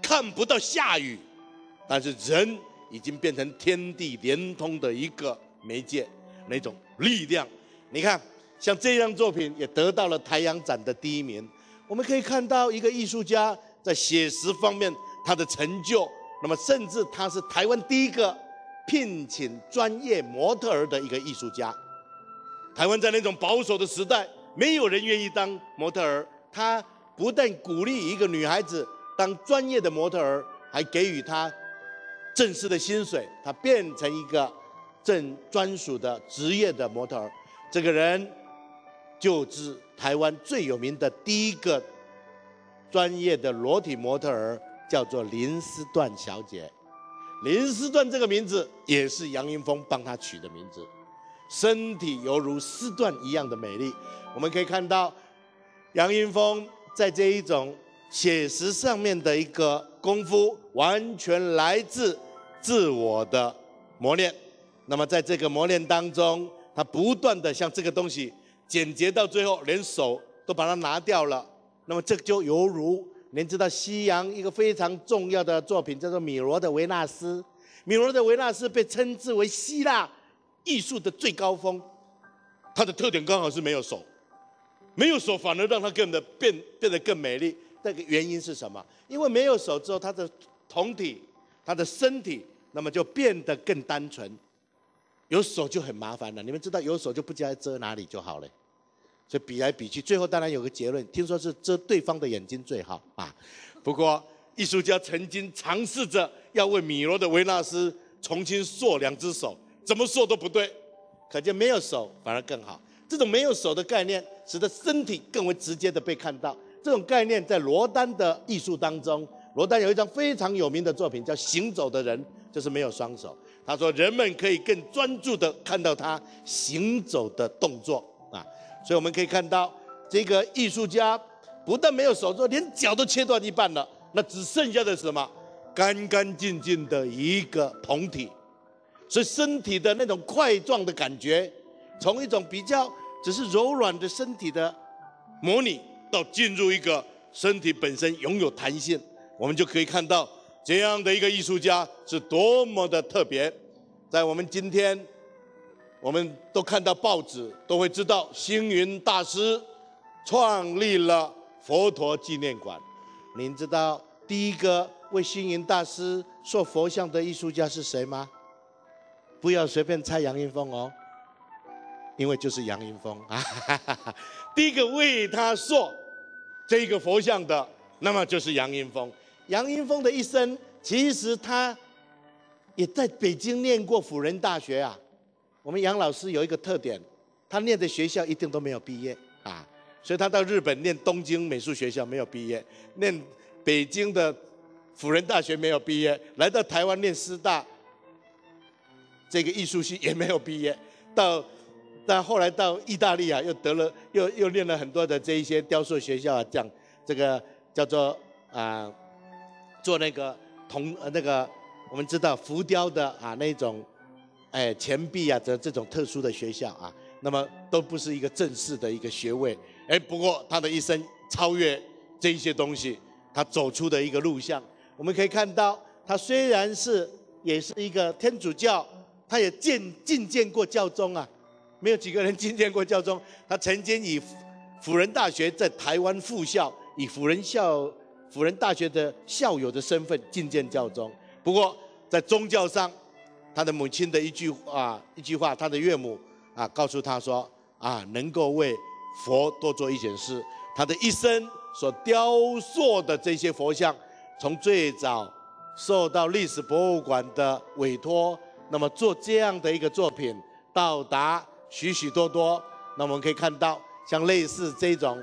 看不到下雨，但是人已经变成天地连通的一个媒介，那种力量。你看，像这样作品也得到了台阳展的第1名。我们可以看到一个艺术家在写实方面他的成就，那么甚至他是台湾第一个聘请专业模特儿的一个艺术家。台湾在那种保守的时代，没有人愿意当模特儿，他不但鼓励一个女孩子当专业的模特儿，还给予她正式的薪水，她变成一个专属的职业的模特儿。这个人就是台湾最有名的第一个专业的裸体模特儿，叫做林思段小姐。林思段这个名字也是杨英风帮她取的名字，身体犹如丝缎一样的美丽。我们可以看到杨英风在这一种写实上面的一个功夫，完全来自自我的磨练。那么在这个磨练当中，他不断的像这个东西简洁到最后连手都把它拿掉了。那么这就犹如您知道西洋一个非常重要的作品叫做米罗的维纳斯。米罗的维纳斯被称之为希腊艺术的最高峰，它的特点刚好是没有手，没有手反而让它变得更美丽。这个原因是什么？因为没有手之后，它的酮体、它的身体，那么就变得更单纯。有手就很麻烦了，你们知道有手就不知道遮哪里就好了，所以比来比去，最后当然有个结论，听说是遮对方的眼睛最好啊。不过艺术家曾经尝试着要为米罗的维纳斯重新塑2只手，怎么塑都不对，可见没有手反而更好。这种没有手的概念，使得身体更为直接的被看到。这种概念在罗丹的艺术当中，罗丹有一张非常有名的作品叫《行走的人》，就是没有双手。他说人们可以更专注的看到他行走的动作啊，所以我们可以看到这个艺术家不但没有手做，连脚都切断一半了，那只剩下的是什么？干干净净的一个酮体。所以身体的那种块状的感觉，从一种比较只是柔软的身体的模拟，到进入一个身体本身拥有弹性，我们就可以看到这样的一个艺术家是多么的特别。在我们今天，我们都看到报纸，都会知道星云大师创立了佛陀纪念馆。您知道第一个为星云大师塑佛像的艺术家是谁吗？不要随便猜杨英风哦，因为就是杨英风。第一个为他塑这个佛像的，那么就是杨英风。杨英风的一生，其实他也在北京念过辅仁大学啊。我们杨老师有一个特点，他念的学校一定都没有毕业啊，所以他到日本念东京美术学校没有毕业，念北京的辅仁大学没有毕业，来到台湾念师大这个艺术系也没有毕业，但后来到意大利啊，又念了很多的这一些雕塑学校啊，讲这个叫做做那个那个我们知道浮雕的啊那种钱币啊这种特殊的学校啊，那么都不是一个正式的一个学位。不过他的一生超越这一些东西，他走出的一个路向，我们可以看到，他虽然也是一个天主教，他也觐见过教宗啊，没有几个人觐见过教宗。他曾经以辅仁大学在台湾副校，以辅仁大学的校友的身份觐见教宗。不过在宗教上，他的母亲的一句话，他的岳母告诉他说能够为佛多做一件事。他的一生所雕塑的这些佛像，从最早受到历史博物馆的委托，那么做这样的一个作品，到达许许多多。那我们可以看到，像类似这种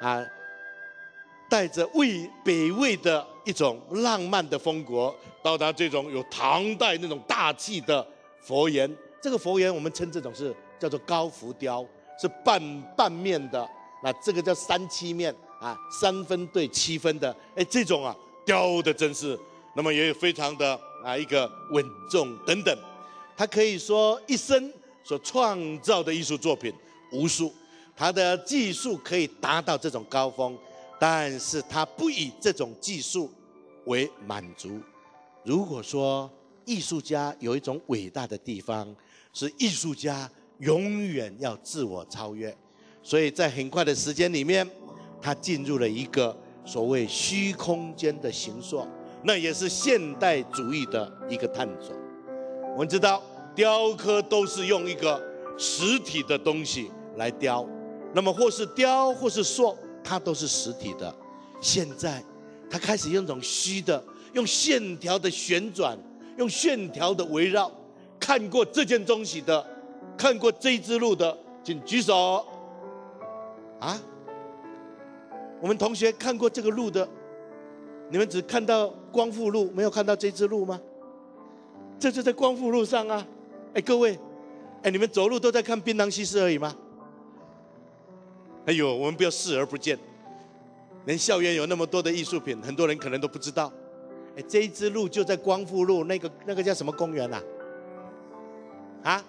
带着北魏的一种浪漫的风格，到达这种有唐代那种大气的佛颜。这个佛颜我们称这种是叫做高浮雕，是半面的。那这个叫3/7面3分对7分的。这种雕的真是，那么也非常的一个稳重等等。他可以说一生所创造的艺术作品无数，他的技术可以达到这种高峰，但是他不以这种技术为满足。如果说艺术家有一种伟大的地方，是艺术家永远要自我超越。所以在很快的时间里面，他进入了一个所谓虚空间的形塑，那也是现代主义的一个探索。我们知道，雕刻都是用一个实体的东西来雕，那么或是雕或是塑，它都是实体的。现在他开始用一种虚的，用线条的旋转，用线条的围绕。看过这件东西的，看过这一支路的，请举手。啊，我们同学看过这个路的，你们只看到光复路，没有看到这支路吗？这就在光复路上啊！哎，各位，哎，你们走路都在看槟榔西施而已吗？哎呦，我们不要视而不见。连校园有那么多的艺术品，很多人可能都不知道。哎，这一支路就在光复路那个叫什么公园啊？啊？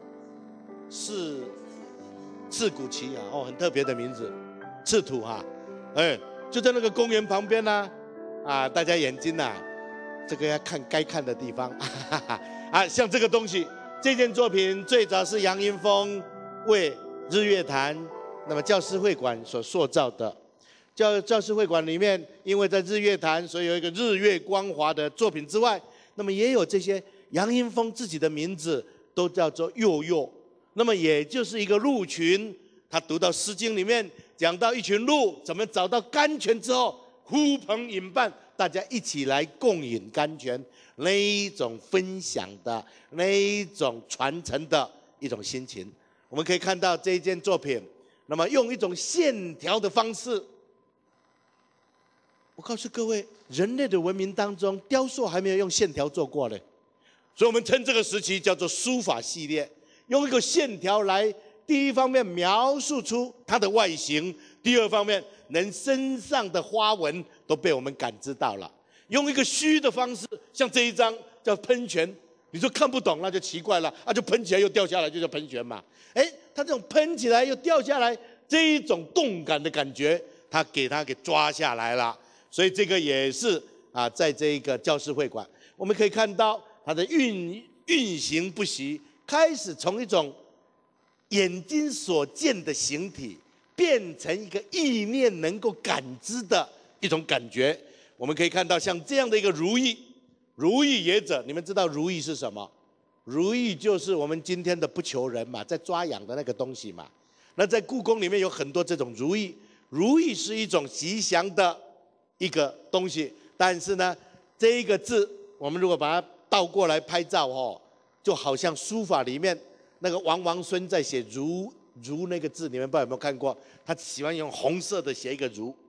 赤古奇啊，哦，很特别的名字，赤土哈，哎，就在那个公园旁边呢，啊，大家眼睛呐，这个要看该看的地方，哈哈啊，像这个东西，这件作品最早是杨英风为日月潭那么教师会馆所塑造的。教师会馆里面，因为在日月潭，所以有一个日月光华的作品之外，那么也有这些杨英风自己的名字都叫做幼幼。那么也就是一个鹿群，他读到《诗经》里面讲到一群鹿怎么找到甘泉之后，呼朋引伴，大家一起来共饮甘泉，那一种分享的、那一种传承的一种心情。我们可以看到这一件作品，那么用一种线条的方式。我告诉各位，人类的文明当中，雕塑还没有用线条做过呢，所以我们称这个时期叫做书法系列。用一个线条来，第一方面描述出它的外形，第二方面人身上的花纹都被我们感知到了。用一个虚的方式，像这一张叫喷泉，你说看不懂那就奇怪了，就喷起来又掉下来，就叫喷泉嘛。哎，它这种喷起来又掉下来，这一种动感的感觉，它给抓下来了。所以这个也是啊，在这一个教师会馆，我们可以看到它的运行不息。开始从一种眼睛所见的形体，变成一个意念能够感知的一种感觉。我们可以看到像这样的一个如意也者，你们知道如意是什么？如意就是我们今天的不求人嘛，在抓痒的那个东西嘛。那在故宫里面有很多这种如意，如意是一种吉祥的一个东西，但是呢，这一个字，我们如果把它倒过来拍照哦。就好像书法里面那个王孙在写如那个字，你们不知道有没有看过？他喜欢用红色的写一个如。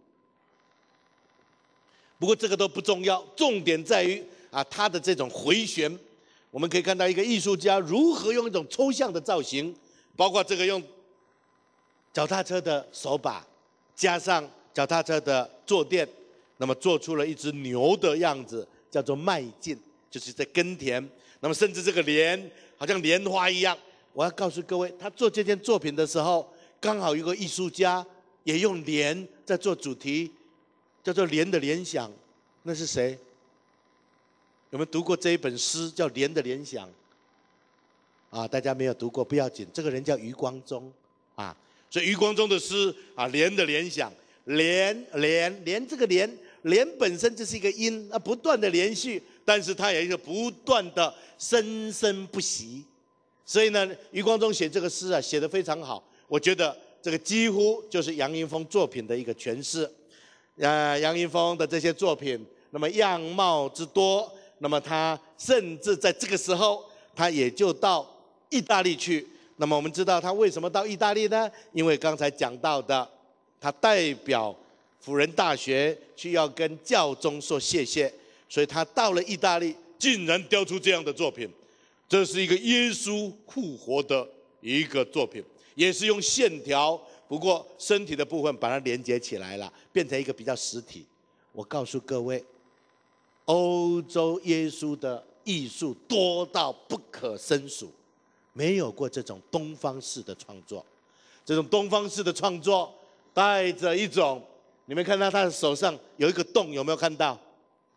不过这个都不重要，重点在于啊，他的这种回旋，我们可以看到一个艺术家如何用一种抽象的造型，包括这个用脚踏车的手把，加上脚踏车的坐垫，那么做出了一只牛的样子，叫做迈进，就是在耕田。那么甚至这个莲好像莲花一样，我要告诉各位，他做这件作品的时候，刚好有个艺术家也用莲在做主题，叫做莲的联想。那是谁？有没有读过这一本诗叫《莲的联想》？啊，大家没有读过不要紧，这个人叫余光中啊，所以余光中的诗啊，《莲的联想》，莲这个莲本身就是一个音，不断的连续。但是它有一个不断的生生不息，所以呢，余光中写这个诗啊，写得非常好。我觉得这个几乎就是杨英风作品的一个诠释。杨英风的这些作品，那么样貌之多，那么他甚至在这个时候，他也就到意大利去。那么我们知道他为什么到意大利呢？因为刚才讲到的，他代表辅仁大学去要跟教宗说谢谢。所以他到了意大利，竟然雕出这样的作品，这是一个耶稣复活的一个作品，也是用线条，不过身体的部分把它连接起来了，变成一个比较实体。我告诉各位，欧洲耶稣的艺术多到不可胜数，没有过这种东方式的创作。这种东方式的创作带着一种，你们看到他的手上有一个洞，有没有看到？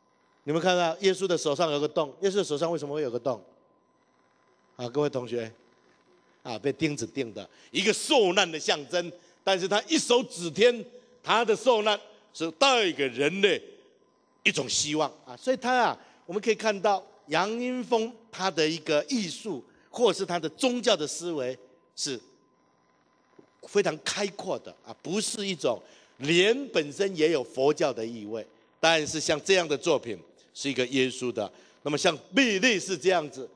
你们看到耶稣的手上有个洞，耶稣的手上为什么会有个洞？啊，各位同学，啊，被钉子钉的一个受难的象征，但是他一手指天，他的受难是带给人类一种希望啊，所以我们可以看到杨英风他的一个艺术，或是他的宗教的思维是非常开阔的啊，不是一种莲本身也有佛教的意味，但是像这样的作品是一个耶稣的。那么像类似这样子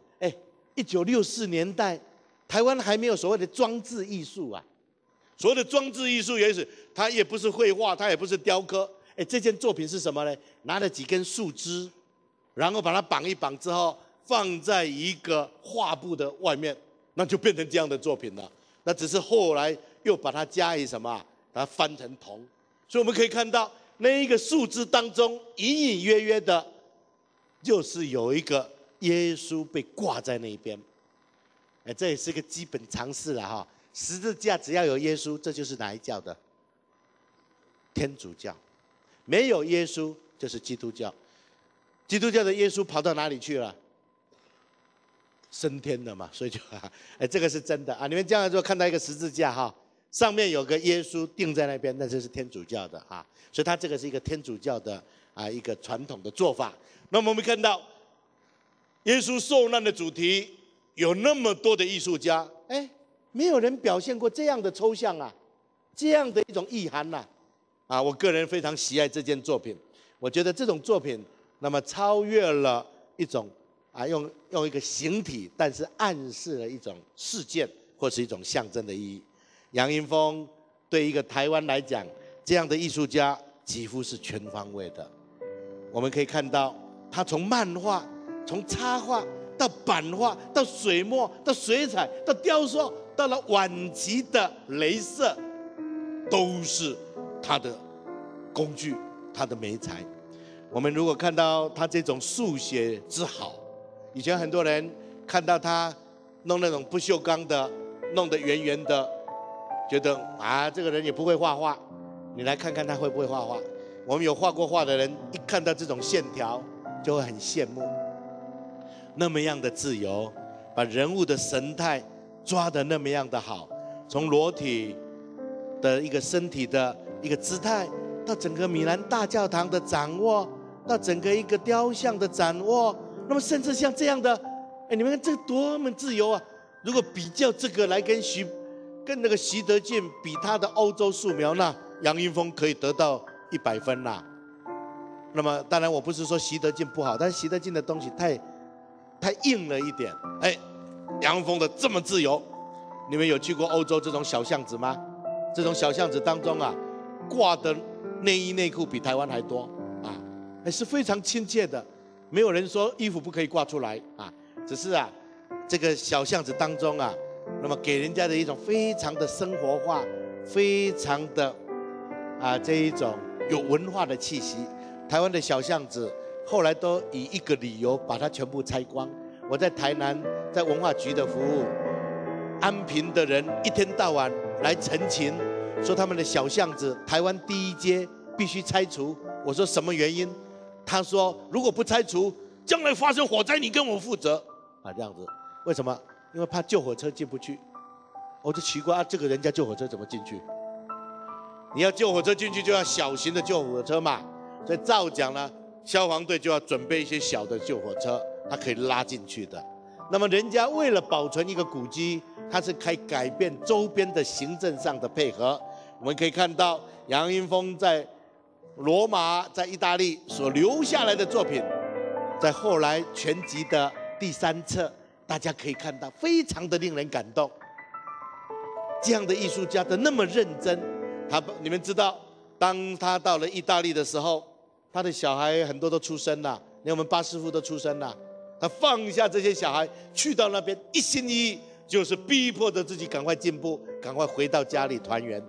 ，1964年代台湾还没有所谓的装置艺术啊，所谓的装置艺术也是它也不是绘画，它也不是雕刻，这件作品是什么呢？拿了几根树枝，然后把它绑一绑之后，放在一个画布的外面，那就变成这样的作品了。那只是后来又把它加以什么？把它翻成铜。所以我们可以看到，那一个树枝当中隐隐约约的，就是有一个耶稣被挂在那边。这也是个基本常识了哈。十字架只要有耶稣，这就是哪一教的？天主教。没有耶稣就是基督教。基督教的耶稣跑到哪里去了？升天了嘛，所以就这个是真的啊！你们将来如果看到一个十字架哈，上面有个耶稣钉在那边，那就是天主教的啊，所以它这个是一个天主教的一个传统的做法。那么我们看到耶稣受难的主题有那么多的艺术家，没有人表现过这样的抽象啊，这样的一种意涵呐我个人非常喜爱这件作品，我觉得这种作品那么超越了一种用一个形体，但是暗示了一种事件或是一种象征的意义。杨英风对一个台湾来讲，这样的艺术家几乎是全方位的。我们可以看到，他从漫画、从插画到版画，到水墨，到水彩，到雕塑，到了晚期的雷射，都是他的工具，他的媒材。我们如果看到他这种速写之好，以前很多人看到他弄那种不锈钢的，弄得圆圆的，觉得这个人也不会画画。你来看看他会不会画画。我们有画过画的人，一看到这种线条就会很羡慕。那么样的自由，把人物的神态抓得那么样的好，从裸体的一个身体的一个姿态，到整个米兰大教堂的掌握，到整个一个雕像的掌握，那么甚至像这样的，你们看这多么自由啊！如果比较这个来跟那个习德进比他的欧洲素描，那杨英风可以得到100分啦。那么当然我不是说习德进不好，但是习德进的东西太硬了一点。杨英风的这么自由，你们有去过欧洲这种小巷子吗？这种小巷子当中挂的内衣内裤比台湾还多是非常亲切的。没有人说衣服不可以挂出来只是这个小巷子当中那么给人家的一种非常的生活化，非常的这一种有文化的气息。台湾的小巷子后来都以一个理由把它全部拆光。我在台南在文化局的服务，安平的人一天到晚来陈情，说他们的小巷子台湾第一街必须拆除。我说什么原因？他说如果不拆除，将来发生火灾你跟我负责这样子。为什么？因为怕救火车进不去。我就奇怪这个人家救火车怎么进去？你要救火车进去就要小型的救火车嘛，所以照讲呢，消防队就要准备一些小的救火车，它可以拉进去的。那么人家为了保存一个古迹，它是可以改变周边的行政上的配合。我们可以看到杨英风在罗马、在意大利所留下来的作品，在后来全集的第3册，大家可以看到非常的令人感动。这样的艺术家的那么认真，你们知道，当他到了意大利的时候，他的小孩很多都出生了，连我们巴师傅都出生了。他放下这些小孩，去到那边一心一意，就是逼迫着自己赶快进步，赶快回到家里团圆。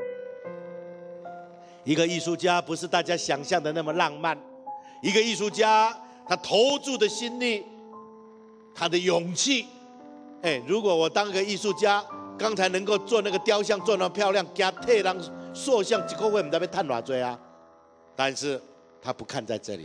一个艺术家不是大家想象的那么浪漫，一个艺术家他投注的心力，他的勇气。如果我当个艺术家，刚才能够做那个雕像做那么漂亮，给他替人塑像一个月不知道要赚多少啊！但是他不看在这里，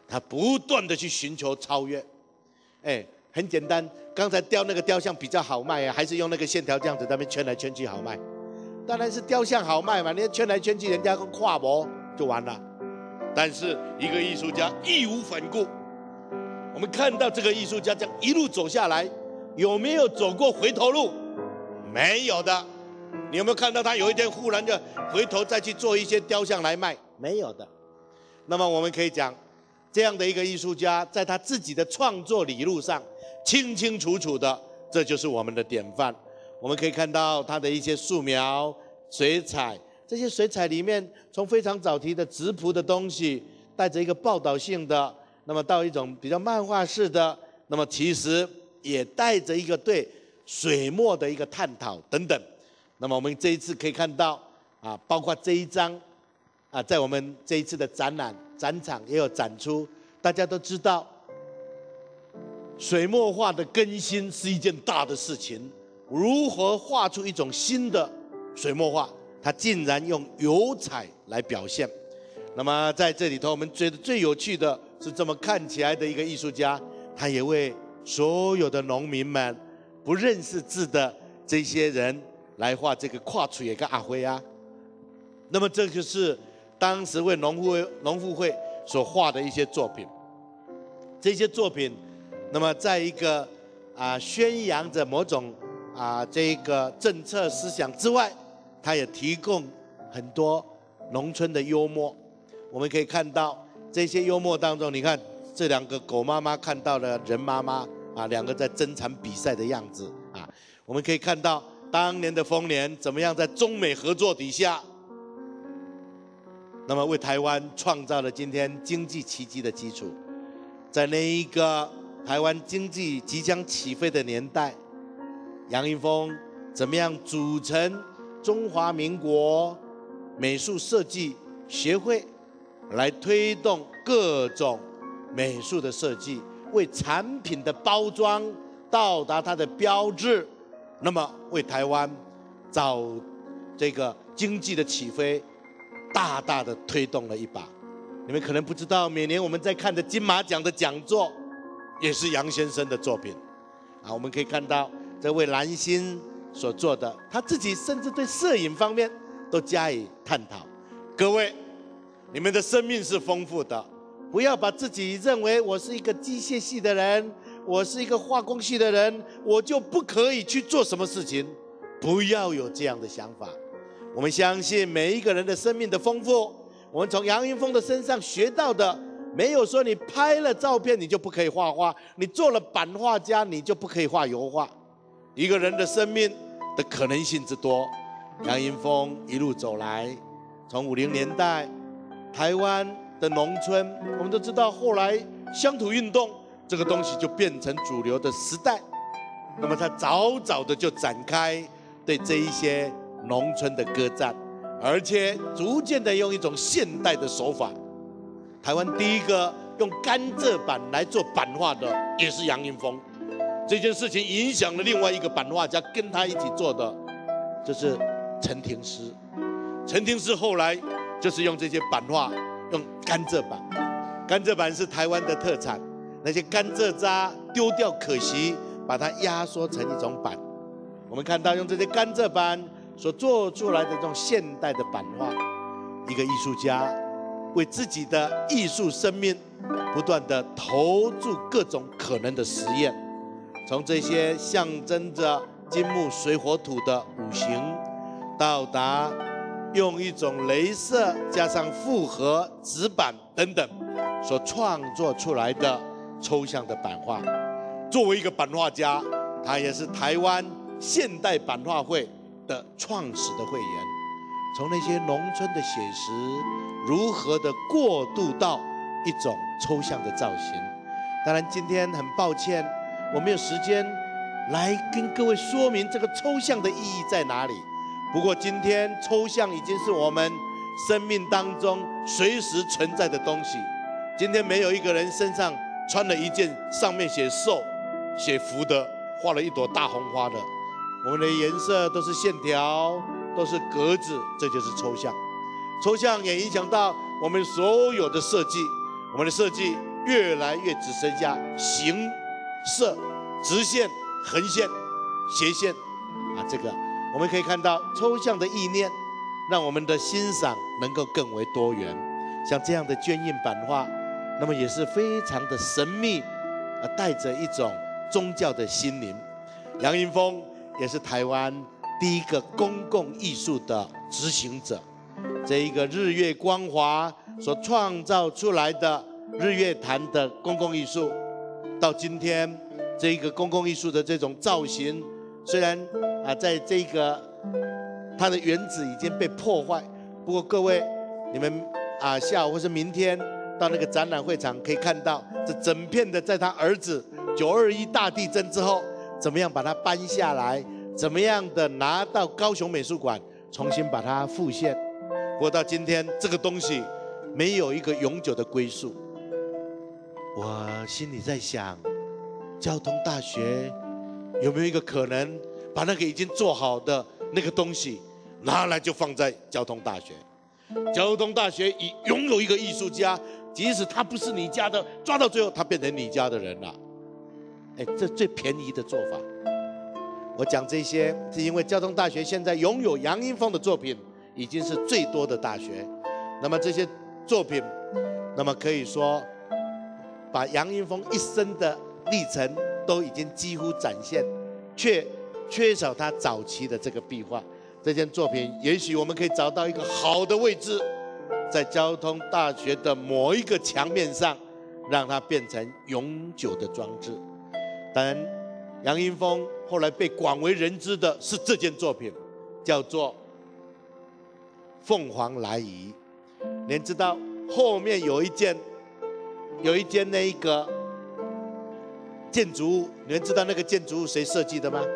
他不断的去寻求超越。很简单，刚才雕那个雕像比较好卖啊，还是用那个线条这样子在那边圈来圈去好卖？当然是雕像好卖嘛，你圈来圈去，人家跟跨模就完了。但是一个艺术家义无反顾，我们看到这个艺术家这样一路走下来，有没有走过回头路？没有的。你有没有看到他有一天忽然就回头再去做一些雕像来卖？没有的。那么我们可以讲，这样的一个艺术家，在他自己的创作理路上，清清楚楚的，这就是我们的典范。我们可以看到他的一些素描、水彩，这些水彩里面，从非常早期的质朴的东西，带着一个报道性的，那么到一种比较漫画式的，那么其实也带着一个对水墨的一个探讨等等。那么我们这一次可以看到包括这一张在我们这一次的展场也有展出。大家都知道，水墨画的更新是一件大的事情。如何画出一种新的水墨画？它竟然用油彩来表现。那么在这里头，我们觉得最有趣的是，这么看起来的一个艺术家，他也为所有的农民们、不认识字的这些人来画这个跨出一个阿辉啊。那么这就是当时为农复会所画的一些作品。这些作品，那么在一个宣扬着某种这个政策思想之外，它也提供很多农村的幽默。我们可以看到这些幽默当中，你看这两个狗妈妈看到了人妈妈两个在争产比赛的样子我们可以看到当年的丰年怎么样在中美合作底下，那么为台湾创造了今天经济奇迹的基础。在那一个台湾经济即将起飞的年代，杨英风怎么样组成中华民国美术设计协会，来推动各种美术的设计，为产品的包装到达它的标志，那么为台湾找这个经济的起飞大大的推动了一把。你们可能不知道，每年我们在看的金马奖的讲座也是杨先生的作品我们可以看到这位蓝心所做的，他自己甚至对摄影方面都加以探讨。各位，你们的生命是丰富的，不要把自己认为我是一个机械系的人，我是一个化工系的人，我就不可以去做什么事情。不要有这样的想法。我们相信每一个人的生命的丰富，我们从杨英风的身上学到的，没有说你拍了照片你就不可以画画，你做了版画家你就不可以画油画。一个人的生命的可能性之多，杨英风一路走来，从50年代台湾的农村，我们都知道后来乡土运动这个东西就变成主流的时代，那么他早早的就展开对这一些农村的歌赞，而且逐渐的用一种现代的手法。台湾第一个用甘蔗板来做版画的也是杨英风。这件事情影响了另外一个版画家，跟他一起做的就是陈廷师。陈廷师后来就是用这些版画，用甘蔗板。甘蔗板是台湾的特产，那些甘蔗渣丢掉可惜，把它压缩成一种板。我们看到用这些甘蔗板所做出来的这种现代的版画，一个艺术家为自己的艺术生命不断的投注各种可能的实验，从这些象征着金木水火土的五行，到达用一种雷射加上复合纸板等等所创作出来的抽象的版画。作为一个版画家，他也是台湾现代版画会的创始的会员。从那些农村的写实如何的过渡到一种抽象的造型。当然今天很抱歉我没有时间来跟各位说明这个抽象的意义在哪里，不过今天抽象已经是我们生命当中随时存在的东西。今天没有一个人身上穿了一件上面写寿写福的，画了一朵大红花的，我们的颜色都是线条，都是格子，这就是抽象。抽象也影响到我们所有的设计，我们的设计越来越只剩下形、色、直线、横线、斜线啊，这个我们可以看到抽象的意念，让我们的欣赏能够更为多元。像这样的絹印版画，那么也是非常的神秘，带着一种宗教的心灵。杨英风也是台湾第一个公共艺术的执行者。这一个日月光华所创造出来的日月潭的公共艺术，到今天这一个公共艺术的这种造型，虽然在这个它的原子已经被破坏，不过各位你们下午或是明天到那个展览会场可以看到，这整片的在他儿子921大地震之后，怎么样把它搬下来，怎么样的拿到高雄美术馆重新把它复现。不过到今天这个东西没有一个永久的归宿。我心里在想，交通大学有没有一个可能把那个已经做好的那个东西拿来就放在交通大学？交通大学已拥有一个艺术家，即使他不是你家的，抓到最后他变成你家的人了。这最便宜的做法。我讲这些是因为交通大学现在拥有杨英风的作品已经是最多的大学。那么这些作品，那么可以说把杨英风一生的历程都已经几乎展现，却缺少他早期的这个壁画。这件作品也许我们可以找到一个好的位置，在交通大学的某一个墙面上，让它变成永久的装置。当然杨英风后来被广为人知的是这件作品，叫做凤凰来仪。你知道后面有一间那一个建筑物，你们知道那个建筑物谁设计的吗？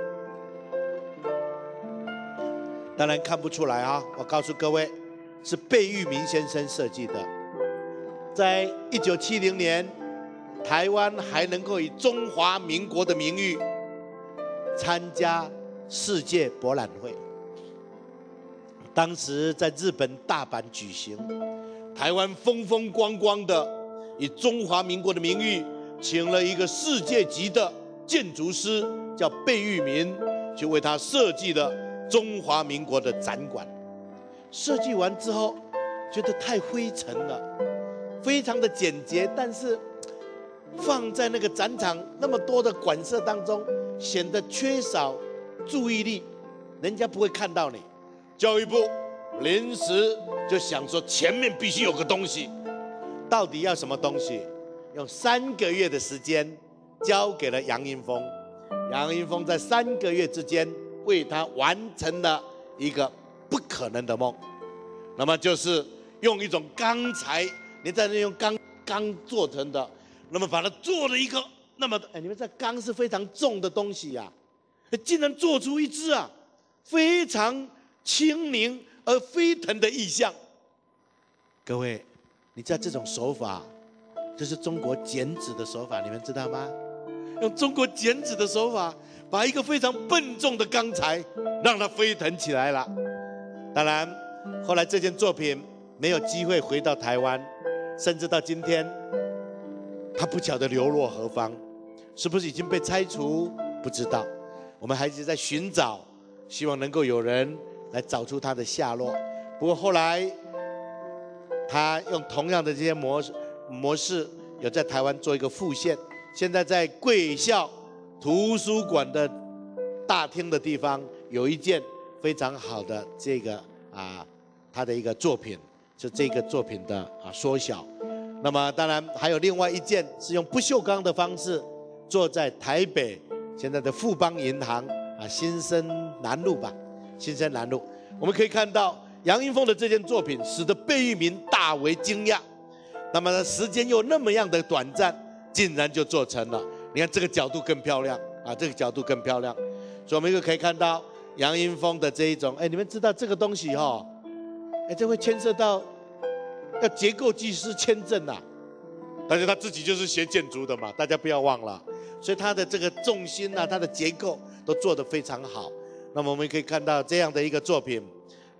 当然看不出来啊！我告诉各位，是贝聿铭先生设计的。在1970年，台湾还能够以中华民国的名誉参加世界博览会。当时在日本大阪举行，台湾风风光光的以中华民国的名誉，请了一个世界级的建筑师，叫贝聿铭，去为他设计了中华民国的展馆。设计完之后，觉得太灰尘了，非常的简洁，但是放在那个展场那么多的馆舍当中，显得缺少注意力，人家不会看到你。教育部临时就想说，前面必须有个东西，到底要什么东西？用3个月的时间交给了杨英风。杨英风在3个月之间为他完成了一个不可能的梦，那么就是用一种钢材，你在那用钢做成的，那么把它做了一个那么你们这钢是非常重的东西呀，竟然做出一只非常轻灵而飞腾的意象。各位，你知道这种手法，这是中国剪纸的手法，你们知道吗？用中国剪纸的手法，把一个非常笨重的钢材让它飞腾起来了。当然后来这件作品没有机会回到台湾，甚至到今天它不晓得流落何方，是不是已经被拆除不知道。我们还是在寻找，希望能够有人来找出它的下落。不过后来他用同样的这些模式有在台湾做一个复现，现在在贵校图书馆的大厅的地方有一件非常好的这个他的一个作品，是这个作品的缩小。那么当然还有另外一件是用不锈钢的方式做在台北现在的富邦银行新生南路吧，新生南路。我们可以看到杨英风的这件作品使得贝聿铭大为惊讶，那么时间又那么样的短暂，竟然就做成了。你看这个角度更漂亮这个角度更漂亮。所以我们又可以看到杨英风的这一种，你们知道这个东西这会牵涉到要结构技师签证但是他自己就是学建筑的嘛，大家不要忘了。所以他的这个重心他的结构都做得非常好。那么我们可以看到这样的一个作品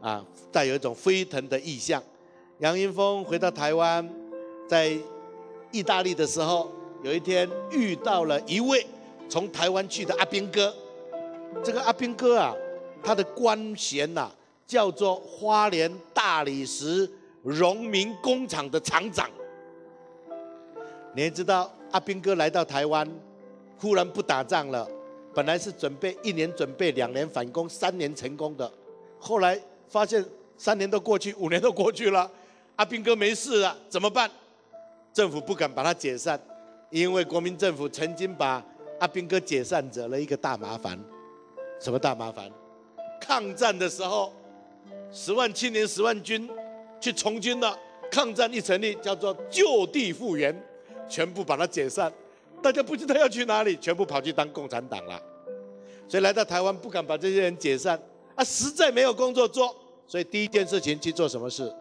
带有一种飞腾的意象。杨英风回到台湾，在意大利的时候，有一天遇到了一位从台湾去的阿兵哥。这个阿兵哥啊，他的官衔呐、叫做花莲大理石荣民工厂的厂长。你也知道，阿兵哥来到台湾，忽然不打仗了，本来是准备1年准备2年反攻，3年成功的，后来发现3年都过去，5年都过去了，阿兵哥没事了，怎么办？政府不敢把他解散，因为国民政府曾经把阿兵哥解散惹了一个大麻烦。什么大麻烦？抗战的时候，10万青年10万军去从军了，抗战一成立，叫做就地复原，全部把它解散，大家不知道要去哪里，全部跑去当共产党了。所以来到台湾不敢把这些人解散啊，实在没有工作做，所以第一件事情去做什么事？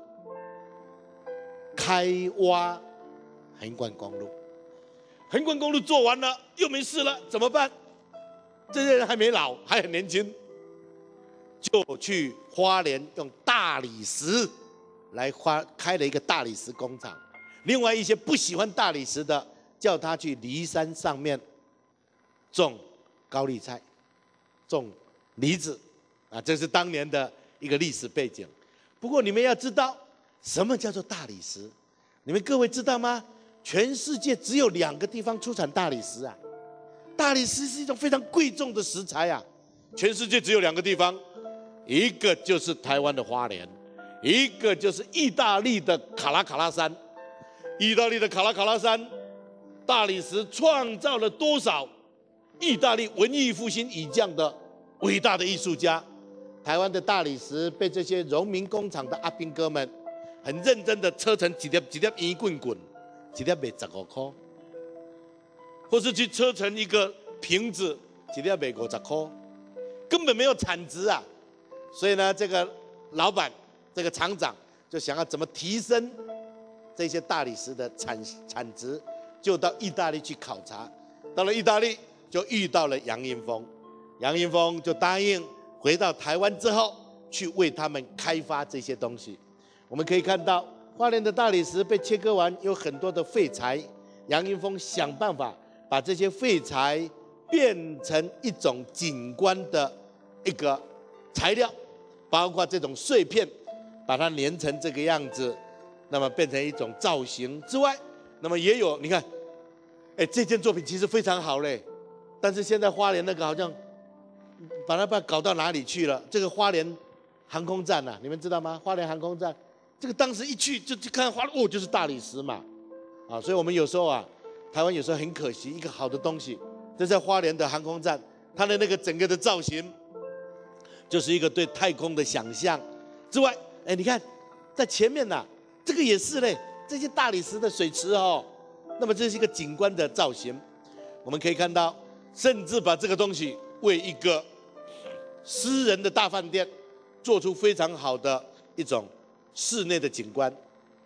开挖横贯公路。横贯公路做完了，又没事了，怎么办？这些人还没老，还很年轻，就去花莲用大理石来开了一个大理石工厂。另外一些不喜欢大理石的，叫他去梨山上面种高丽菜、种梨子，啊，这是当年的一个历史背景。不过你们要知道，什么叫做大理石？你们各位知道吗？全世界只有2个地方出产大理石啊！大理石是一种非常贵重的石材啊！全世界只有2个地方，一个就是台湾的花莲，一个就是意大利的卡拉卡拉山。意大利的卡拉卡拉山，大理石创造了多少意大利文艺复兴以降的伟大的艺术家？台湾的大理石被这些荣民工厂的阿兵哥们很认真的车成一粒圆棍棍，一粒卖15块，或是去车成一个瓶子，一粒卖50块，根本没有产值啊！所以呢，这个老板，这个厂长就想要怎么提升这些大理石的产值，就到意大利去考察。到了意大利，就遇到了杨英风，杨英风就答应回到台湾之后，去为他们开发这些东西。我们可以看到，花莲的大理石被切割完，有很多的废材。杨英风想办法把这些废材变成一种景观的一个材料，包括这种碎片，把它粘成这个样子，那么变成一种造型之外，那么也有你看，这件作品其实非常好嘞，但是现在花莲那个好像把它搞到哪里去了？这个花莲航空站啊，你们知道吗？花莲航空站，这个当时一去就看花莲，就是大理石嘛，啊，所以我们有时候啊，台湾有时候很可惜，一个好的东西，这在花莲的航空站，它的那个整个的造型，就是一个对太空的想象之外，你看在前面呐、这个也是嘞，这些大理石的水池哦，那么这是一个景观的造型。我们可以看到，甚至把这个东西为一个私人的大饭店做出非常好的一种室内的景观，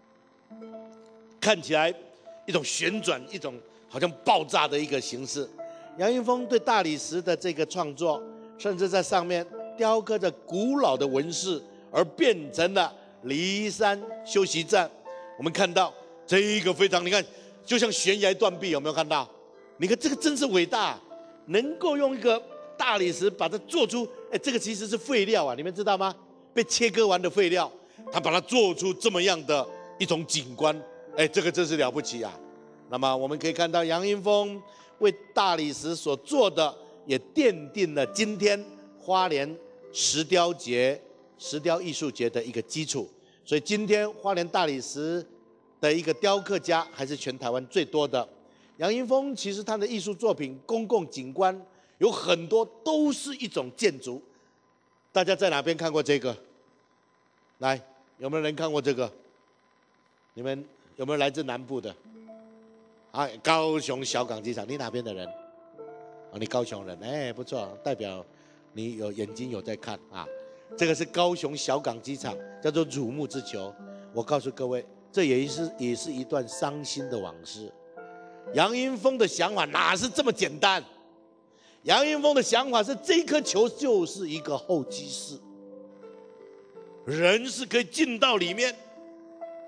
看起来一种旋转，一种好像爆炸的一个形式。杨英风对大理石的这个创作，甚至在上面雕刻着古老的纹饰，而变成了梨山休息站。我们看到这一个非常，你看就像悬崖断壁，有没有看到？你看这个真是伟大，能够用一个大理石把它做出，这个其实是废料啊，你们知道吗？被切割完的废料，他把它做出这么样的一种景观，这个真是了不起啊。那么我们可以看到杨英风为大理石所做的，也奠定了今天花莲石雕节、石雕艺术节的一个基础。所以今天花莲大理石的一个雕刻家还是全台湾最多的。杨英风其实他的艺术作品、公共景观有很多都是一种建筑。大家在哪边看过这个？来，有没有人看过这个？你们有没有来自南部的？啊，高雄小港机场，你哪边的人？啊，你高雄人，不错，代表你有眼睛有在看啊。这个是高雄小港机场，叫做乳木之球。我告诉各位，这也是一段伤心的往事。杨英风的想法哪是这么简单？杨英风的想法是，这颗球就是一个候机室，人是可以进到里面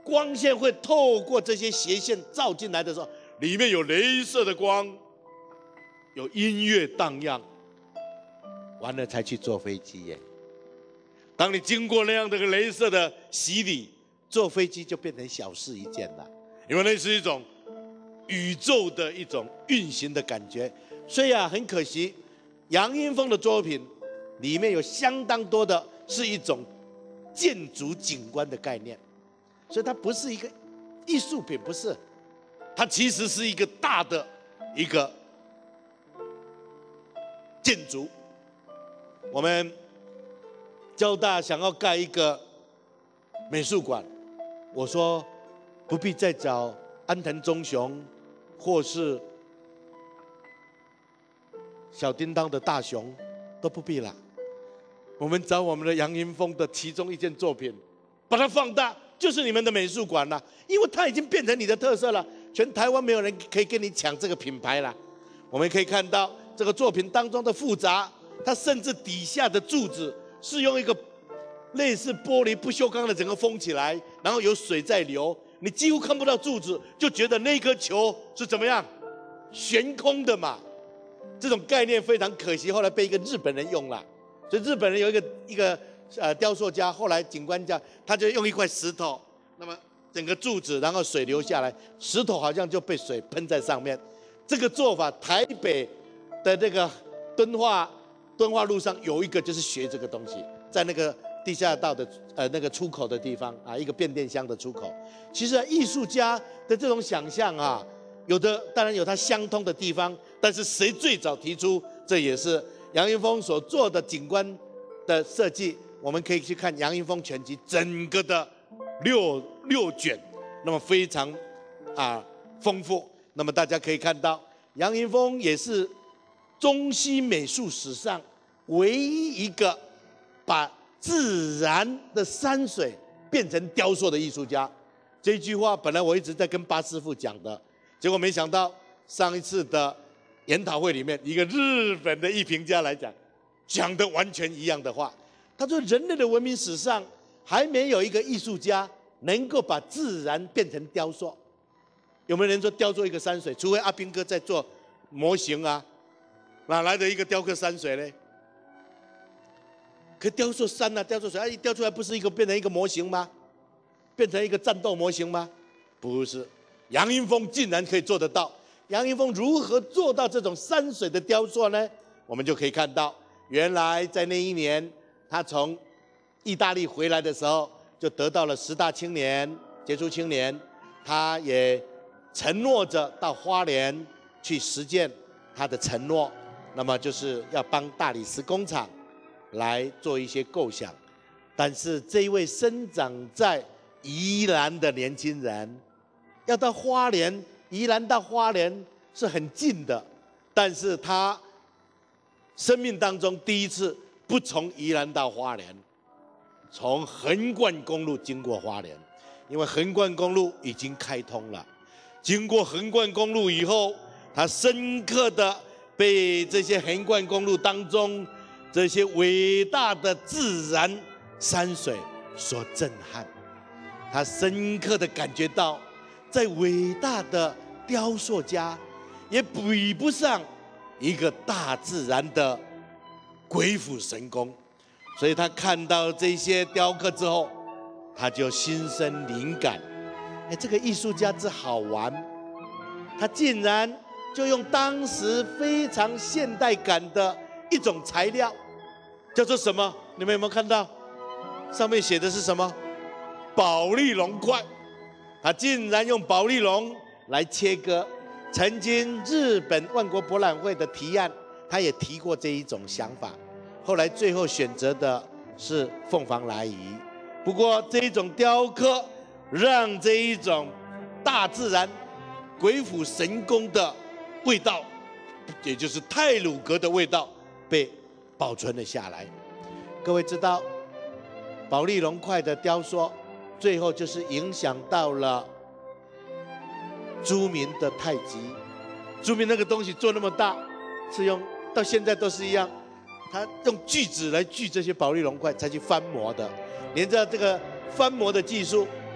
光线会透过这些斜线照进来的时候，里面有雷射的光，有音乐荡漾，完了才去坐飞机耶。当你经过那样的个雷射的洗礼，坐飞机就变成小事一件了，因为那是一种宇宙的一种运行的感觉。所以很可惜，杨英风的作品里面有相当多的是一种建筑景观的概念，所以它不是一个艺术品，不是，它其实是一个大的一个建筑。我们交大想要盖一个美术馆，我说不必再找安藤忠雄或是小叮当的大雄，都不必了。我们找我们的杨英风的其中一件作品，把它放大，就是你们的美术馆了，因为它已经变成你的特色了，全台湾没有人可以跟你抢这个品牌了。我们可以看到这个作品当中的复杂，它甚至底下的柱子是用一个类似玻璃不锈钢的整个封起来，然后有水在流，你几乎看不到柱子，就觉得那颗球是怎么样悬空的嘛。这种概念非常可惜，后来被一个日本人用了。所以日本人有一个雕塑家，后来景观家，他就用一块石头，那么整个柱子，然后水流下来，石头好像就被水喷在上面。这个做法，台北的这个敦化路上有一个就是学这个东西，在那个地下道的那个出口的地方一个变电箱的出口。其实艺术家的这种想象有的当然有它相通的地方，但是谁最早提出，这也是杨英风所做的景观的设计。我们可以去看杨英风全集，整个的六卷，那么非常丰富。那么大家可以看到，杨英风也是中西美术史上唯一一个把自然的山水变成雕塑的艺术家。这句话本来我一直在跟巴师傅讲的，结果没想到上一次的研讨会里面，一个日本的艺评家来讲的完全一样的话。他说，人类的文明史上还没有一个艺术家能够把自然变成雕塑。有没有人说雕塑一个山水？除非阿兵哥在做模型哪来的一个雕刻山水呢？可雕塑山雕塑水，一雕出来不是变成一个模型吗？变成一个战斗模型吗？不是。杨英风竟然可以做得到。杨英风如何做到这种山水的雕塑呢？我们就可以看到，原来在那一年，他从意大利回来的时候，就得到了10大青年、杰出青年。他也承诺着到花莲去实践他的承诺，那么就是要帮大理石工厂来做一些构想。但是这一位生长在宜兰的年轻人，要到花莲，宜兰到花莲是很近的，但是他生命当中第一次不从宜兰到花莲，从横贯公路经过花莲，因为横贯公路已经开通了。经过横贯公路以后，他深刻的被这些横贯公路当中这些伟大的自然山水所震撼。他深刻的感觉到，在伟大的雕塑家也比不上一个大自然的鬼斧神工。所以他看到这些雕刻之后，他就心生灵感。这个艺术家之好玩，他竟然就用当时非常现代感的一种材料，叫做什么？你们有没有看到？上面写的是什么？保丽龙块。他竟然用保丽龙来切割。曾经日本万国博览会的提案，他也提过这一种想法，后来最后选择的是凤凰来仪。不过这一种雕刻让这一种大自然鬼斧神工的味道，也就是太鲁阁的味道，被保存了下来。各位知道，保丽龙块的雕塑，最后就是影响到了朱铭的太极。朱铭那个东西做那么大，是用到现在都是一样，他用锯子来锯这些保丽龙块才去翻模的。连着这个翻模的技术，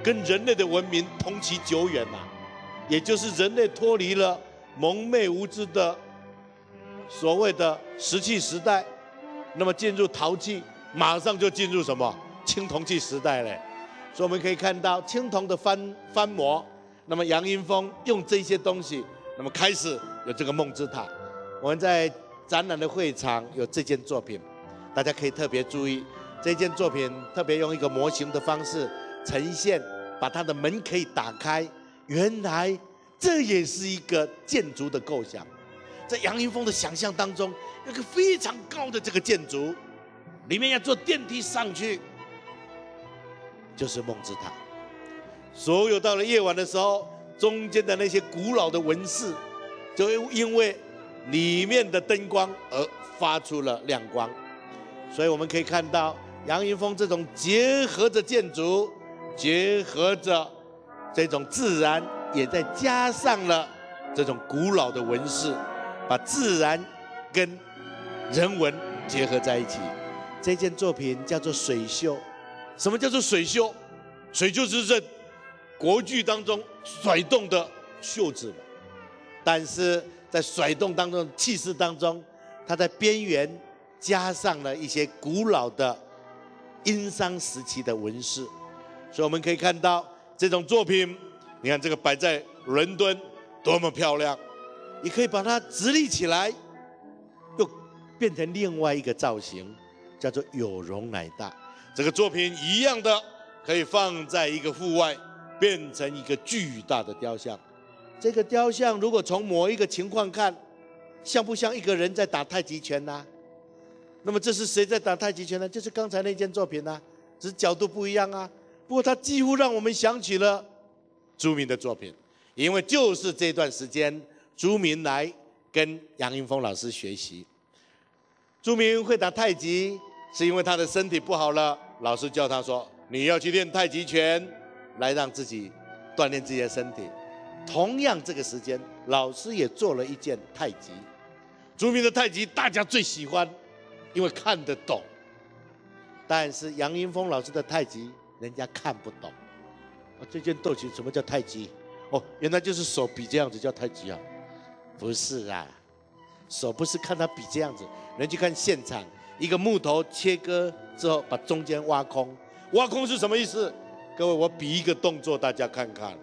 跟人类的文明同期久远呐，也就是人类脱离了蒙昧无知的所谓的石器时代，那么进入陶器，马上就进入什么青铜器时代嘞。所以我们可以看到青铜的翻模，那么杨英风用这些东西，那么开始有这个梦之塔。我们在展览的会场有这件作品，大家可以特别注意，这件作品特别用一个模型的方式呈现，把它的门可以打开，原来这也是一个建筑的构想。在杨英风的想象当中，那个非常高的这个建筑，里面要坐电梯上去，就是梦之塔。所有到了夜晚的时候，中间的那些古老的纹饰，就会因为里面的灯光而发出了亮光。所以我们可以看到杨英风这种结合着建筑，结合着这种自然，也再加上了这种古老的纹饰，把自然跟人文结合在一起。这件作品叫做水袖。什么叫做水袖？水就是在国剧当中甩动的袖子嘛。但是在甩动当中的气势当中，它在边缘加上了一些古老的殷商时期的纹饰。所以我们可以看到这种作品，你看这个摆在伦敦多么漂亮，你可以把它直立起来，又变成另外一个造型，叫做有容乃大。这个作品一样的可以放在一个户外，变成一个巨大的雕像。这个雕像如果从某一个情况看，像不像一个人在打太极拳呢？那么这是谁在打太极拳呢？就是刚才那件作品啊，只是角度不一样啊。不过它几乎让我们想起了朱铭的作品，因为就是这段时间朱铭来跟杨英风老师学习。朱铭会打太极，是因为他的身体不好了，老师叫他说你要去练太极拳，来让自己锻炼自己的身体。同样这个时间，老师也做了一件太极。朱铭的太极大家最喜欢，因为看得懂。但是杨英风老师的太极，人家看不懂。这件斗旗什么叫太极？哦，原来就是手比这样子叫太极啊？不是啊，手不是看他比这样子。人去看现场，一个木头切割之后，把中间挖空。挖空是什么意思？各位，我比一个动作，大家看看。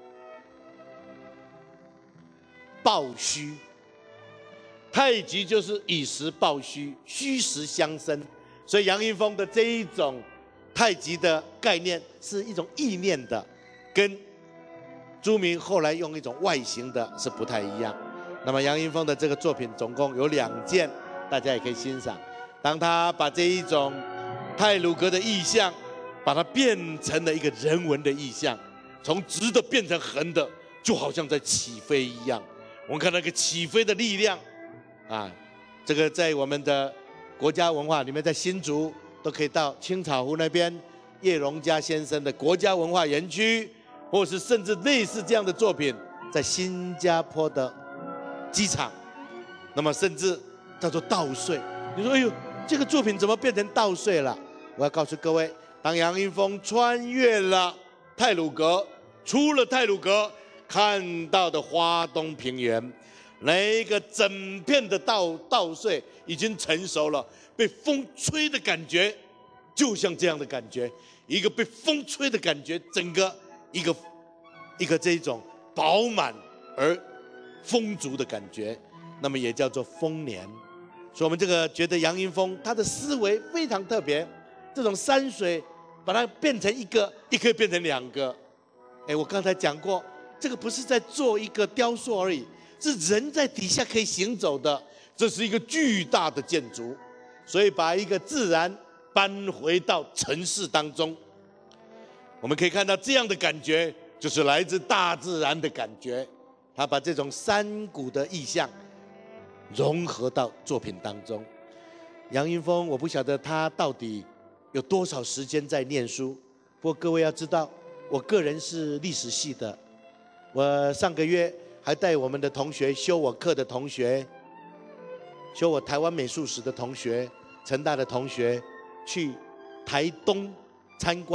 抱虚。太极就是以实抱虚，虚实相生。所以杨英风的这一种太极的概念是一种意念的，跟朱铭后来用一种外形的是不太一样。那么杨英风的这个作品总共有2件，大家也可以欣赏。当他把这一种太鲁阁的意象，把它变成了一个人文的意象，从直的变成横的，就好像在起飞一样。我们看那个起飞的力量啊，这个在我们的国家文化里面，在新竹都可以到青草湖那边叶荣嘉先生的国家文化园区，或是甚至类似这样的作品，在新加坡的机场，那么甚至叫做稻穗。你说，哎呦，这个作品怎么变成稻穗了？我要告诉各位，当杨英风穿越了太鲁阁，出了太鲁阁，看到的花东平原，那个整片的稻穗已经成熟了，被风吹的感觉，就像这样的感觉，一个被风吹的感觉，整个一个这种饱满而丰足的感觉，那么也叫做丰年。所以我们这个觉得杨英风他的思维非常特别，这种山水把它变成一个，也可以变成2个。我刚才讲过，这个不是在做一个雕塑而已，是人在底下可以行走的，这是一个巨大的建筑。所以把一个自然搬回到城市当中，我们可以看到这样的感觉，就是来自大自然的感觉。他把这种山谷的意象融合到作品当中。杨英风，我不晓得他到底有多少时间在念书，不过各位要知道，我个人是历史系的，我上个月还带我们的同学，修我课的同学，修我台湾美术史的同学，成大的同学，去台东参观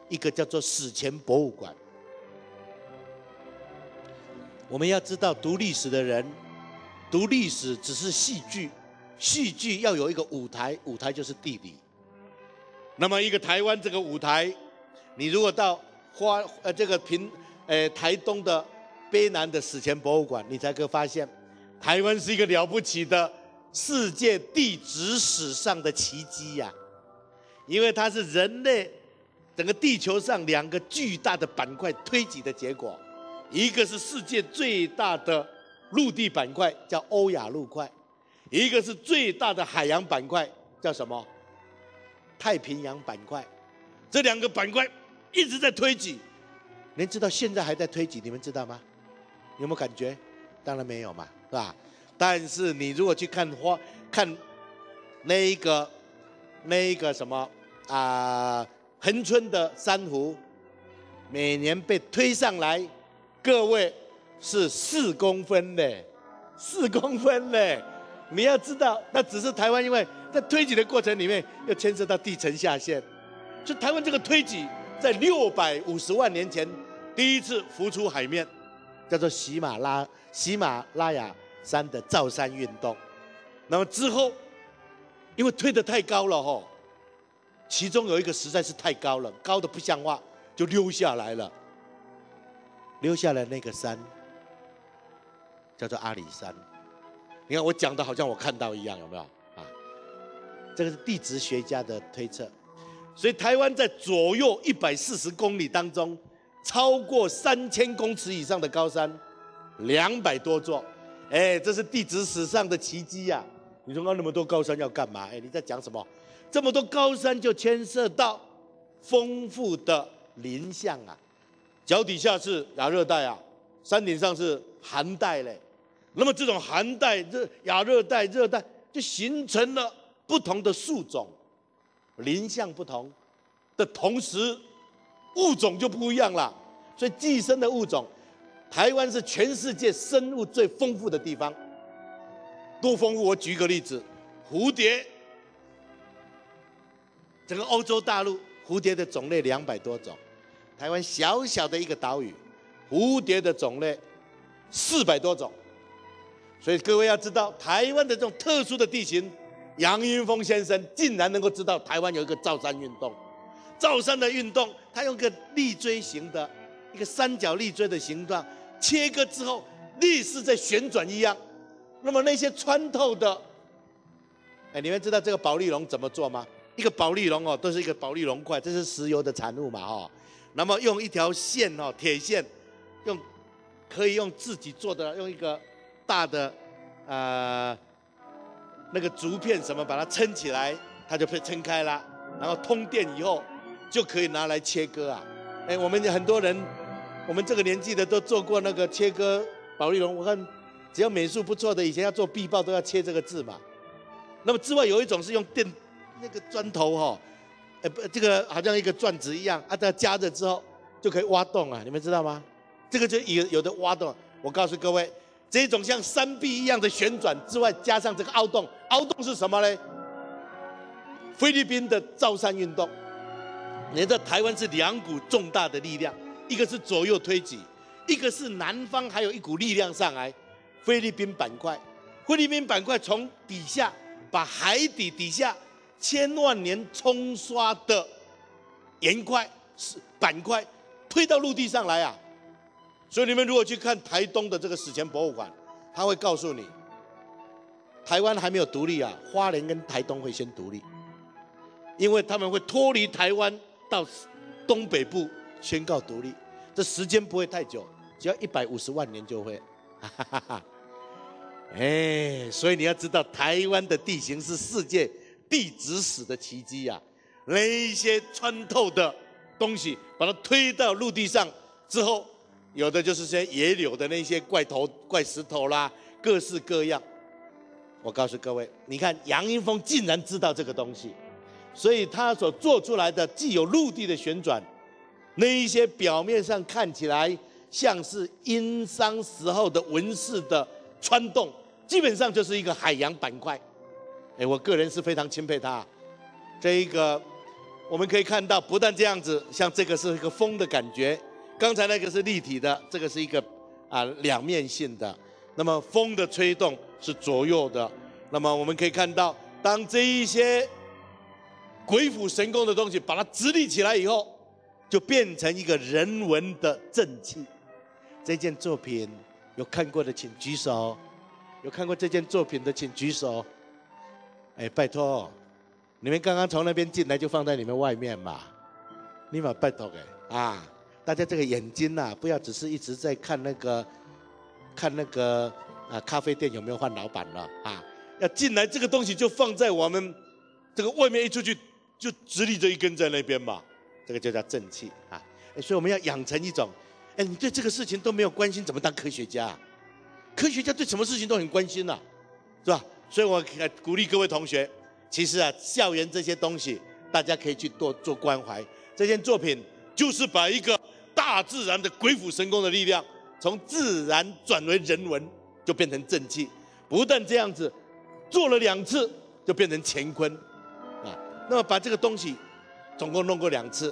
一个叫做史前博物馆。我们要知道，读历史的人，读历史只是戏剧，戏剧要有一个舞台，舞台就是地理。那么一个台湾这个舞台，你如果到台东的卑南的史前博物馆，你才可以发现，台湾是一个了不起的世界地质史上的奇迹呀！因为它是人类整个地球上2个巨大的板块推挤的结果，一个是世界最大的陆地板块，叫欧亚陆块；一个是最大的海洋板块，叫什么？太平洋板块。这2个板块一直在推挤，您知道现在还在推挤，你们知道吗？有没有感觉？当然没有嘛，是吧？但是你如果去看那一个什么恒春的珊瑚，每年被推上来，各位是4公分嘞，4公分嘞！你要知道，那只是台湾，因为在推挤的过程里面，又牵涉到地层下陷，所以台湾这个推挤在650万年前第一次浮出海面，叫做喜马拉雅山的造山运动。那么之后，因为推得太高了吼，其中有一个实在是太高了，高的不像话，就溜下来了。溜下来那个山叫做阿里山。你看我讲的好像我看到一样，有没有啊？这个是地质学家的推测。所以台湾在左右140公里当中，超过3000公尺以上的高山200多座。这是地质史上的奇迹呀！你说那么多高山要干嘛？你在讲什么？这么多高山就牵涉到丰富的林相啊，脚底下是亚热带啊，山顶上是寒带嘞。那么这种寒带、亚热带、热带，就形成了不同的树种，林相不同的同时，物种就不一样了。所以寄生的物种，台湾是全世界生物最丰富的地方。多丰富！我举个例子，蝴蝶，整个欧洲大陆蝴蝶的种类200多种，台湾小小的一个岛屿，蝴蝶的种类400多种。所以各位要知道，台湾的这种特殊的地形，杨英风先生竟然能够知道台湾有一个造山运动。造山的运动，他用个立锥形的一个三角立锥的形状切割之后，力似在旋转一样。那么那些穿透的，你们知道这个保丽龙怎么做吗？一个保丽龙都是一个保丽龙块，这是石油的产物嘛那么用一条线铁线，可以用自己做的，用一个大的那个竹片什么把它撑起来，它就被撑开了，然后通电以后就可以拿来切割啊。我们很多人，我们这个年纪的都做过那个切割保丽龙。我看只要美术不错的，以前要做壁报都要切这个字嘛。那么之外有一种是用那个砖头这个好像一个钻子一样它加热之后就可以挖洞啊，你们知道吗？这个就有的挖洞。我告诉各位，这种像山壁一样的旋转之外，加上这个凹洞，凹洞是什么呢？菲律宾的造山运动。你知道台湾是2股重大的力量，一个是左右推挤，一个是南方还有一股力量上来，菲律宾板块。菲律宾板块从底下把海底底下千万年冲刷的岩块板块推到陆地上来啊。所以你们如果去看台东的这个史前博物馆，他会告诉你，台湾还没有独立啊，花莲跟台东会先独立，因为他们会脱离台湾到东北部宣告独立，这时间不会太久，只要150万年就会。所以你要知道，台湾的地形是世界地质史的奇迹啊！那一些穿透的东西，把它推到陆地上之后，有的就是些野柳的那些怪石头啦，各式各样。我告诉各位，你看杨英风竟然知道这个东西，所以他所做出来的既有陆地的旋转，那一些表面上看起来像是殷商时候的纹饰的穿洞，基本上就是一个海洋板块。我个人是非常钦佩他。这一个我们可以看到，不但这样子，像这个是一个风的感觉，刚才那个是立体的，这个是一个两面性的。那么风的吹动是左右的。那么我们可以看到，当这一些鬼斧神工的东西把它直立起来以后，就变成一个人文的正气。这件作品有看过的请举手，有看过这件作品的请举手。哎，拜托，你们刚刚从那边进来就放在你们外面嘛，你们拜托大家这个眼睛不要只是一直在看那个咖啡店有没有换老板了要进来这个东西就放在我们这个外面，一出去就直立着一根在那边嘛，这个就叫正气所以我们要养成一种，你对这个事情都没有关心，怎么当科学家科学家对什么事情都很关心是吧？所以我鼓励各位同学，其实校园这些东西大家可以去多做关怀。这件作品就是把一个大自然的鬼斧神工的力量，从自然转为人文，就变成正气。不但这样子，做了2次就变成乾坤那么把这个东西总共弄过2次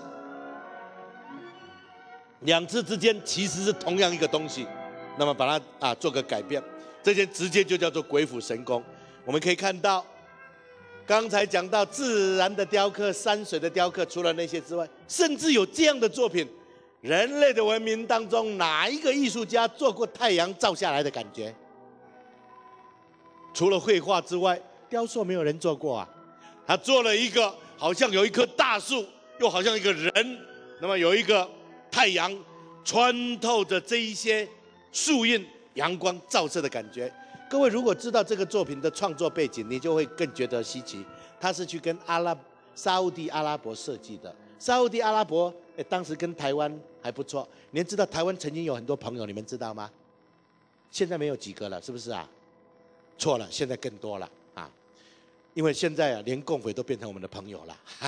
，2次之间其实是同样一个东西，那么把它做个改变，这件直接就叫做鬼斧神工。我们可以看到，刚才讲到自然的雕刻、山水的雕刻，除了那些之外，甚至有这样的作品，人类的文明当中哪一个艺术家做过太阳照下来的感觉？除了绘画之外，雕塑没有人做过他做了一个好像有一棵大树，又好像一个人，那么有一个太阳穿透着这一些树荫，阳光照射的感觉。各位如果知道这个作品的创作背景，你就会更觉得稀奇。他是去跟沙烏地阿拉伯设计的。沙烏地阿拉伯当时跟台湾还不错。你们知道台湾曾经有很多朋友，你们知道吗？现在没有几个了，是不是错了，现在更多了因为现在连共匪都变成我们的朋友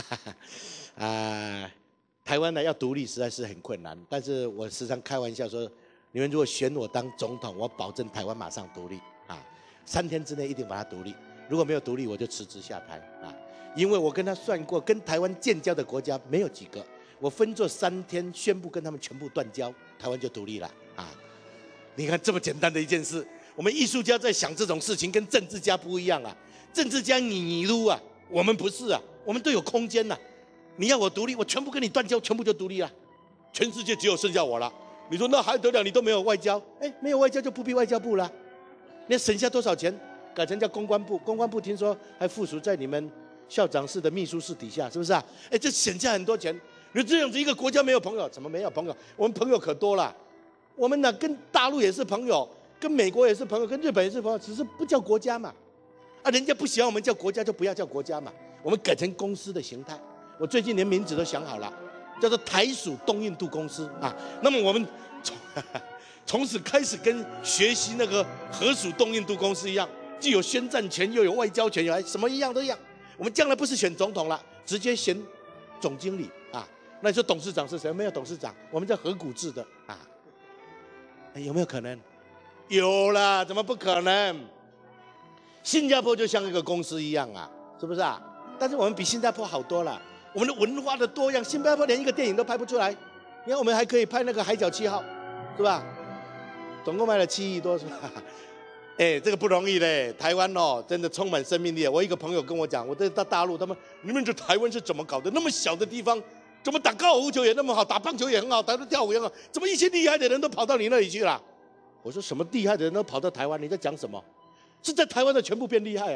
了台湾要独立实在是很困难，但是我时常开玩笑说，你们如果选我当总统，我保证台湾马上独立3天之内一定把它独立，如果没有独立我就辞职下台因为我跟他算过，跟台湾建交的国家没有几个，我分作3天宣布跟他们全部断交，台湾就独立了你看这么简单的一件事，我们艺术家在想这种事情跟政治家不一样政治家你撸我们不是我们都有空间你要我独立，我全部跟你断交，全部就独立了，全世界只有剩下我了。你说那还得了？你都没有外交，没有外交就不必外交部了，你要省下多少钱？改成叫公关部，公关部听说还附属在你们校长室的秘书室底下，是不是这省下很多钱。你说这样子一个国家没有朋友，怎么没有朋友？我们朋友可多了，我们跟大陆也是朋友，跟美国也是朋友，跟日本也是朋友，只是不叫国家嘛。人家不喜欢我们叫国家，就不要叫国家嘛。我们改成公司的形态。我最近连名字都想好了，叫做台属东印度公司那么我们从此开始跟学习那个荷属东印度公司一样，既有宣战权，又有外交权，什么一样都一样。我们将来不是选总统了，直接选总经理那你说董事长是谁？没有董事长，我们叫合股制的有没有可能？有啦，怎么不可能？新加坡就像一个公司一样是不是但是我们比新加坡好多了，我们的文化的多样，新加坡连一个电影都拍不出来。你看我们还可以拍那个《海角7号》，是吧？总共卖了7亿多，是吧？这个不容易嘞。台湾真的充满生命力。我一个朋友跟我讲，我到大陆，他们你们这台湾是怎么搞的？那么小的地方，怎么打高尔夫球也那么好，打棒球也很好，打跳舞也很好，怎么一些厉害的人都跑到你那里去了？我说什么厉害的人都跑到台湾？你在讲什么？是在台湾的全部变厉害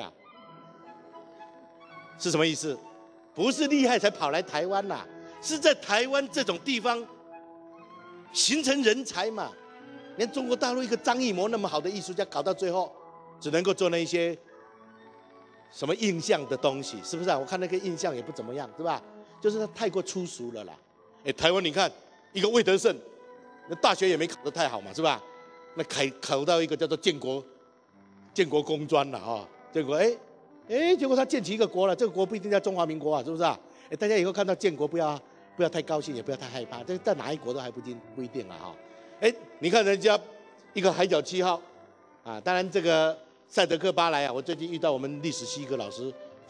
是什么意思？不是厉害才跑来台湾是在台湾这种地方形成人才嘛。连中国大陆一个张艺谋那么好的艺术家，搞到最后只能够做那些什么印象的东西，是不是我看那个印象也不怎么样，是吧？就是他太过粗俗了啦。台湾你看一个魏德胜，那大学也没考得太好嘛，是吧？那考到一个叫做建国工专了结果结果他建起一个国了，这个国不一定叫中华民国是不是大家以后看到建国不要太高兴，也不要太害怕，这在哪一国都还不一定你看人家一个海角7号当然这个赛德克巴莱我最近遇到我们历史系一个老师，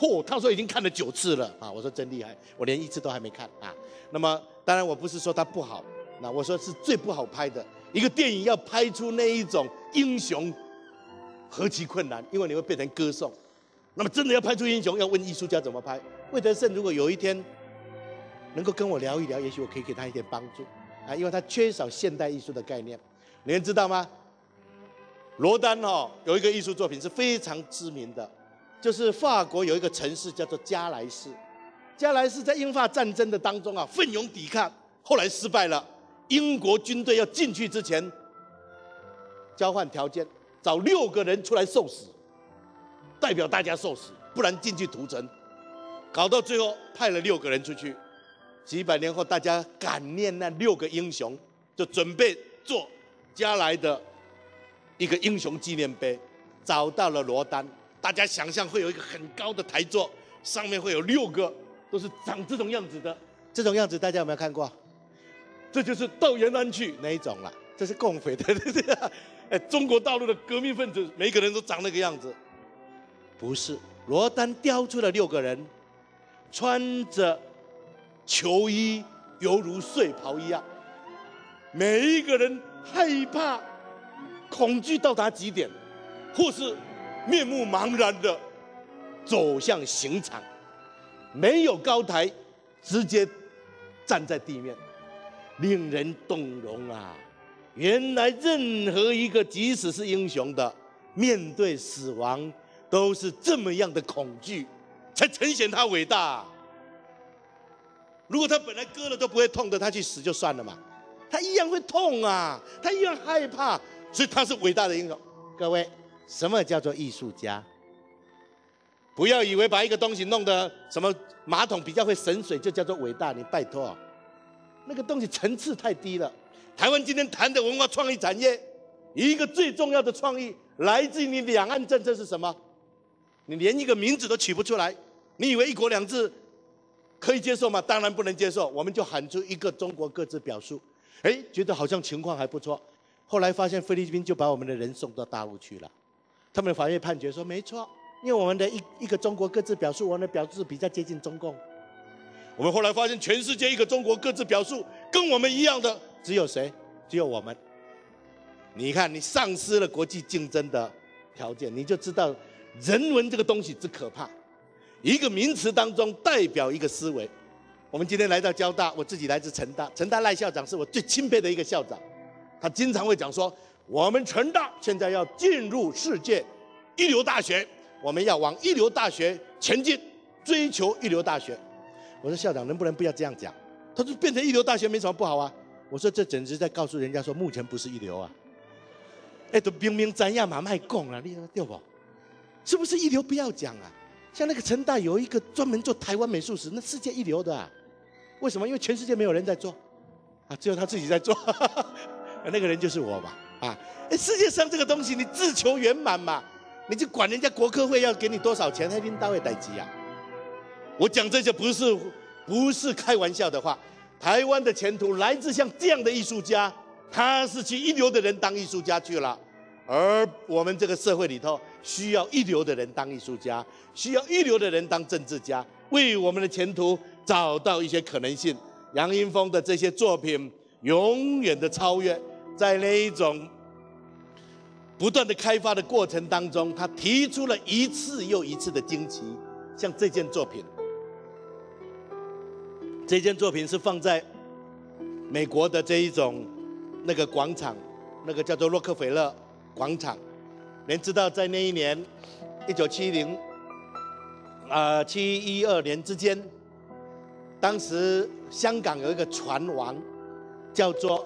他说已经看了9次了啊！我说真厉害，我连1次都还没看啊。那么当然我不是说它不好，那我说是最不好拍的一个电影，要拍出那一种英雄，何其困难，因为你会变成歌颂。那么真的要拍出英雄，要问艺术家怎么拍。魏德胜如果有一天能够跟我聊一聊，也许我可以给他一点帮助啊，因为他缺少现代艺术的概念。你们知道吗？罗丹有一个艺术作品是非常知名的，就是法国有一个城市叫做加莱士。加莱士在英法战争的当中奋勇抵抗，后来失败了。英国军队要进去之前，交换条件，找6个人出来受死，代表大家受死，不然进去屠城。搞到最后派了6个人出去，几百年后大家感念那6个英雄，就准备做加莱的一个英雄纪念碑，找到了罗丹。大家想象会有一个很高的台座，上面会有6个都是长这种样子的，这种样子大家有没有看过？这就是到延安去那一种了，这是共匪的中国大陆的革命分子，每一个人都长那个样子。不是，罗丹雕出了6个人，穿着囚衣，犹如睡袍一样，每一个人害怕、恐惧到达极点，或是面目茫然的走向刑场，没有高台，直接站在地面，令人动容啊！原来任何一个即使是英雄的，面对死亡都是这么样的恐惧，才呈现他伟大。如果他本来割了都不会痛的，他去死就算了嘛，他一样会痛啊，他一样害怕，所以他是伟大的英雄。各位，什么叫做艺术家？不要以为把一个东西弄得什么马桶比较会省水就叫做伟大，你拜托，那个东西层次太低了。台湾今天谈的文化创意产业，一个最重要的创意来自于你两岸政策是什么？你连一个名字都取不出来，你以为一国两制可以接受吗？当然不能接受。我们就喊出一个中国各自表述，觉得好像情况还不错。后来发现菲律宾就把我们的人送到大陆去了，他们的法院判决说没错，因为我们的一个中国各自表述，我们的表述比较接近中共。我们后来发现，全世界一个中国各自表述跟我们一样的只有谁？只有我们。你看，你丧失了国际竞争的条件，你就知道人文这个东西之可怕。一个名词当中代表一个思维。我们今天来到交大，我自己来自成大，成大赖校长是我最钦佩的一个校长，他经常会讲说，我们成大现在要进入世界一流大学，我们要往一流大学前进，追求一流大学。我说校长能不能不要这样讲？他说变成一流大学没什么不好啊。我说这简直在告诉人家说目前不是一流啊。都明明知影嘛，别讲啦，你对不？是不是一流不要讲啊？像那个成大有一个专门做台湾美术史，那世界一流的啊。为什么？因为全世界没有人在做啊，只有他自己在做。那个人就是我嘛啊！世界上这个东西你自求圆满嘛，你就管人家国科会要给你多少钱，还拎到位代志啊！我讲这些不是开玩笑的话。台湾的前途来自像这样的艺术家，他是去一流的人当艺术家去了，而我们这个社会里头需要一流的人当艺术家，需要一流的人当政治家，为我们的前途找到一些可能性。杨英风的这些作品永远的超越，在那一种不断的开发的过程当中，他提出了一次又一次的惊奇。像这件作品，这件作品是放在美国的这一种那个广场，那个叫做洛克菲勒广场。您知道在那一年1970、712年之间，当时香港有一个船王叫做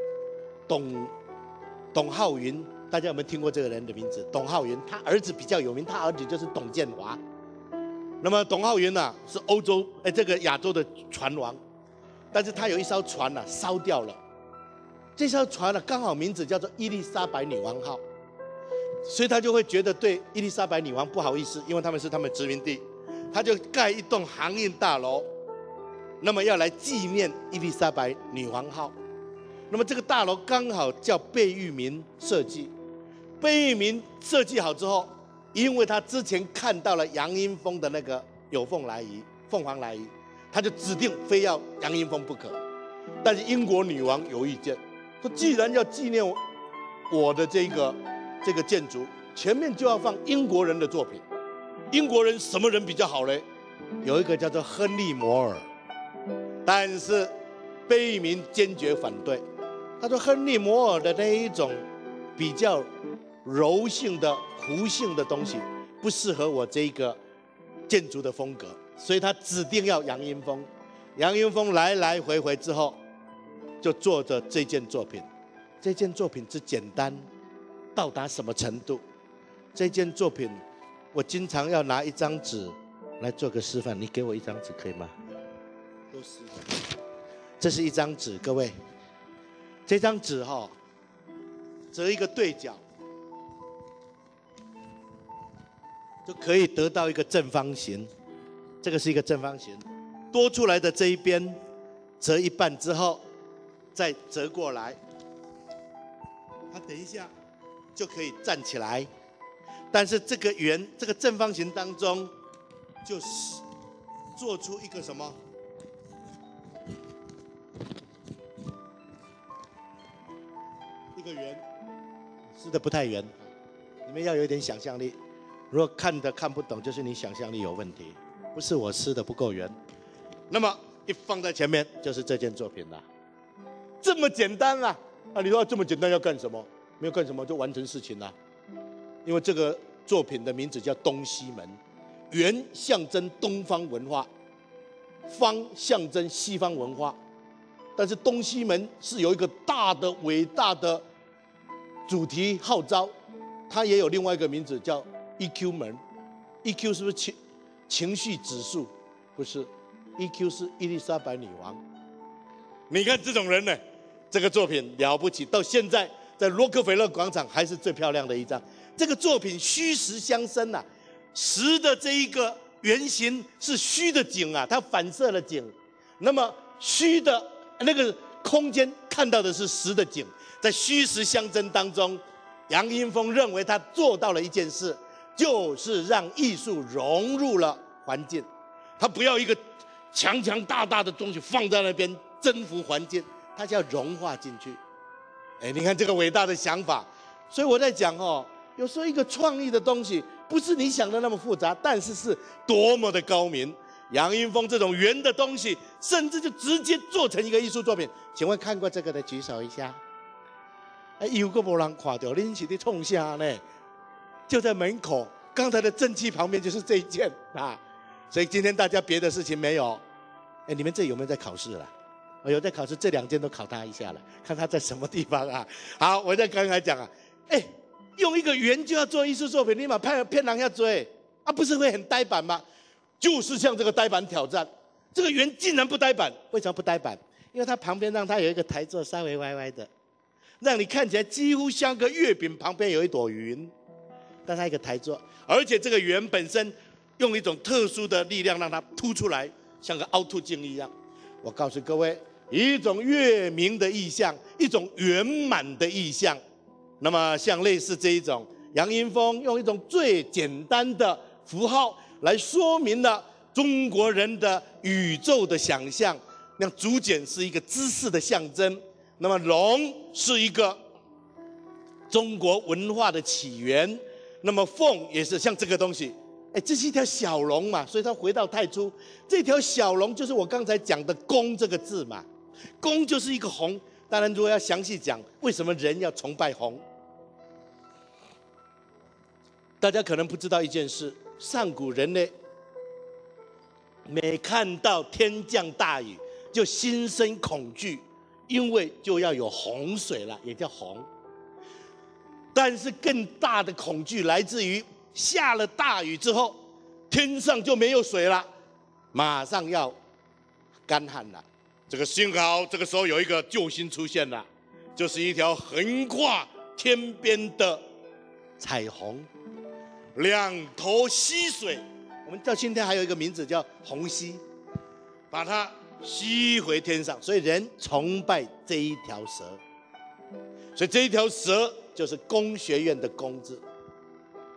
董浩云，大家有没有听过这个人的名字？董浩云，他儿子比较有名，他儿子就是董建华。那么董浩云是欧洲这个亚洲的船王，但是他有一艘船烧掉了，这艘船刚好名字叫做伊丽莎白女王号，所以他就会觉得对伊丽莎白女王不好意思，因为他们是他们殖民地，他就盖一栋航运大楼，那么要来纪念伊丽莎白女王号。那么这个大楼刚好叫贝聿铭设计，贝聿铭设计好之后， 因为他之前看到了杨英风的那个有凤凰来仪，他就指定非要杨英风不可。但是英国女王有意见，说既然要纪念我的这个建筑，前面就要放英国人的作品。英国人什么人比较好嘞？有一个叫做亨利·摩尔，但是贝聿坚决反对。他说亨利·摩尔的那一种比较柔性的、弧性的东西不适合我这个建筑的风格，所以他指定要杨英风。杨英风来来回回之后，就做着这件作品。这件作品之简单，到达什么程度？这件作品，我经常要拿一张纸来做个示范。你给我一张纸可以吗？都是。这是一张纸，各位。这张纸折一个对角，就可以得到一个正方形。这个是一个正方形，多出来的这一边折一半之后，再折过来，它等一下就可以站起来。但是这个圆，这个正方形当中，就是做出一个什么？一个圆，撕的不太圆，你们要有一点想象力。如果看不懂，就是你想象力有问题，不是我撕的不够圆。那么一放在前面，就是这件作品了。这么简单啊！你说这么简单要干什么？没有干什么就完成事情了。因为这个作品的名字叫东西门，圆象征东方文化，方象征西方文化。但是东西门是有一个大的伟大的主题号召，它也有另外一个名字叫 EQ 门。EQ 是不是情绪指数？不是 ，EQ 是伊丽莎白女王。你看这种人呢，这个作品了不起，到现在在洛克菲勒广场还是最漂亮的一张。这个作品虚实相生啊，实的这一个圆形是虚的景啊，它反射了景。那么虚的那个空间看到的是实的景，在虚实相争当中，杨英风认为他做到了一件事，就是让艺术融入了环境。他不要一个强大的东西放在那边征服环境，他就要融化进去。你看这个伟大的想法。所以我在讲有时候一个创意的东西不是你想的那么复杂，但是是多么的高明。杨英风这种圆的东西，甚至就直接做成一个艺术作品。请问看过这个的举手一下。有个没人看到，你是在冲啥呢？就在门口，刚才的正气旁边就是这一件啊。所以今天大家别的事情没有？你们这有没有在考试了？有在考试，这2件都考他一下了，看他在什么地方啊。好，我在刚才讲啊，用一个圆就要做艺术作品，立马骗人要追啊，不是会很呆板吗？就是像这个呆板挑战，这个圆竟然不呆板，为什么不呆板？因为它旁边让它有一个台座稍微歪歪的，让你看起来几乎像个月饼旁边有一朵云，但它一个台座，而且这个圆本身用一种特殊的力量让它凸出来，像个凹凸镜一样。我告诉各位，一种月明的意象，一种圆满的意象。那么像类似这一种，杨英风用一种最简单的符号来说明了中国人的宇宙的想象。那竹简是一个知识的象征，那么龙是一个中国文化的起源，那么凤也是像这个东西。这是一条小龙嘛，所以它回到太初，这条小龙就是我刚才讲的公这个字嘛，公就是一个红。当然如果要详细讲为什么人要崇拜红，大家可能不知道一件事，上古人类每看到天降大雨就心生恐惧，因为就要有洪水了，也叫洪。但是更大的恐惧来自于下了大雨之后，天上就没有水了，马上要干旱了。这个幸好这个时候有一个救星出现了，就是一条横跨天边的彩虹，2头溪水，我们到今天还有一个名字叫虹溪，把它吸回天上，所以人崇拜这一条蛇，所以这一条蛇就是工学院的工字。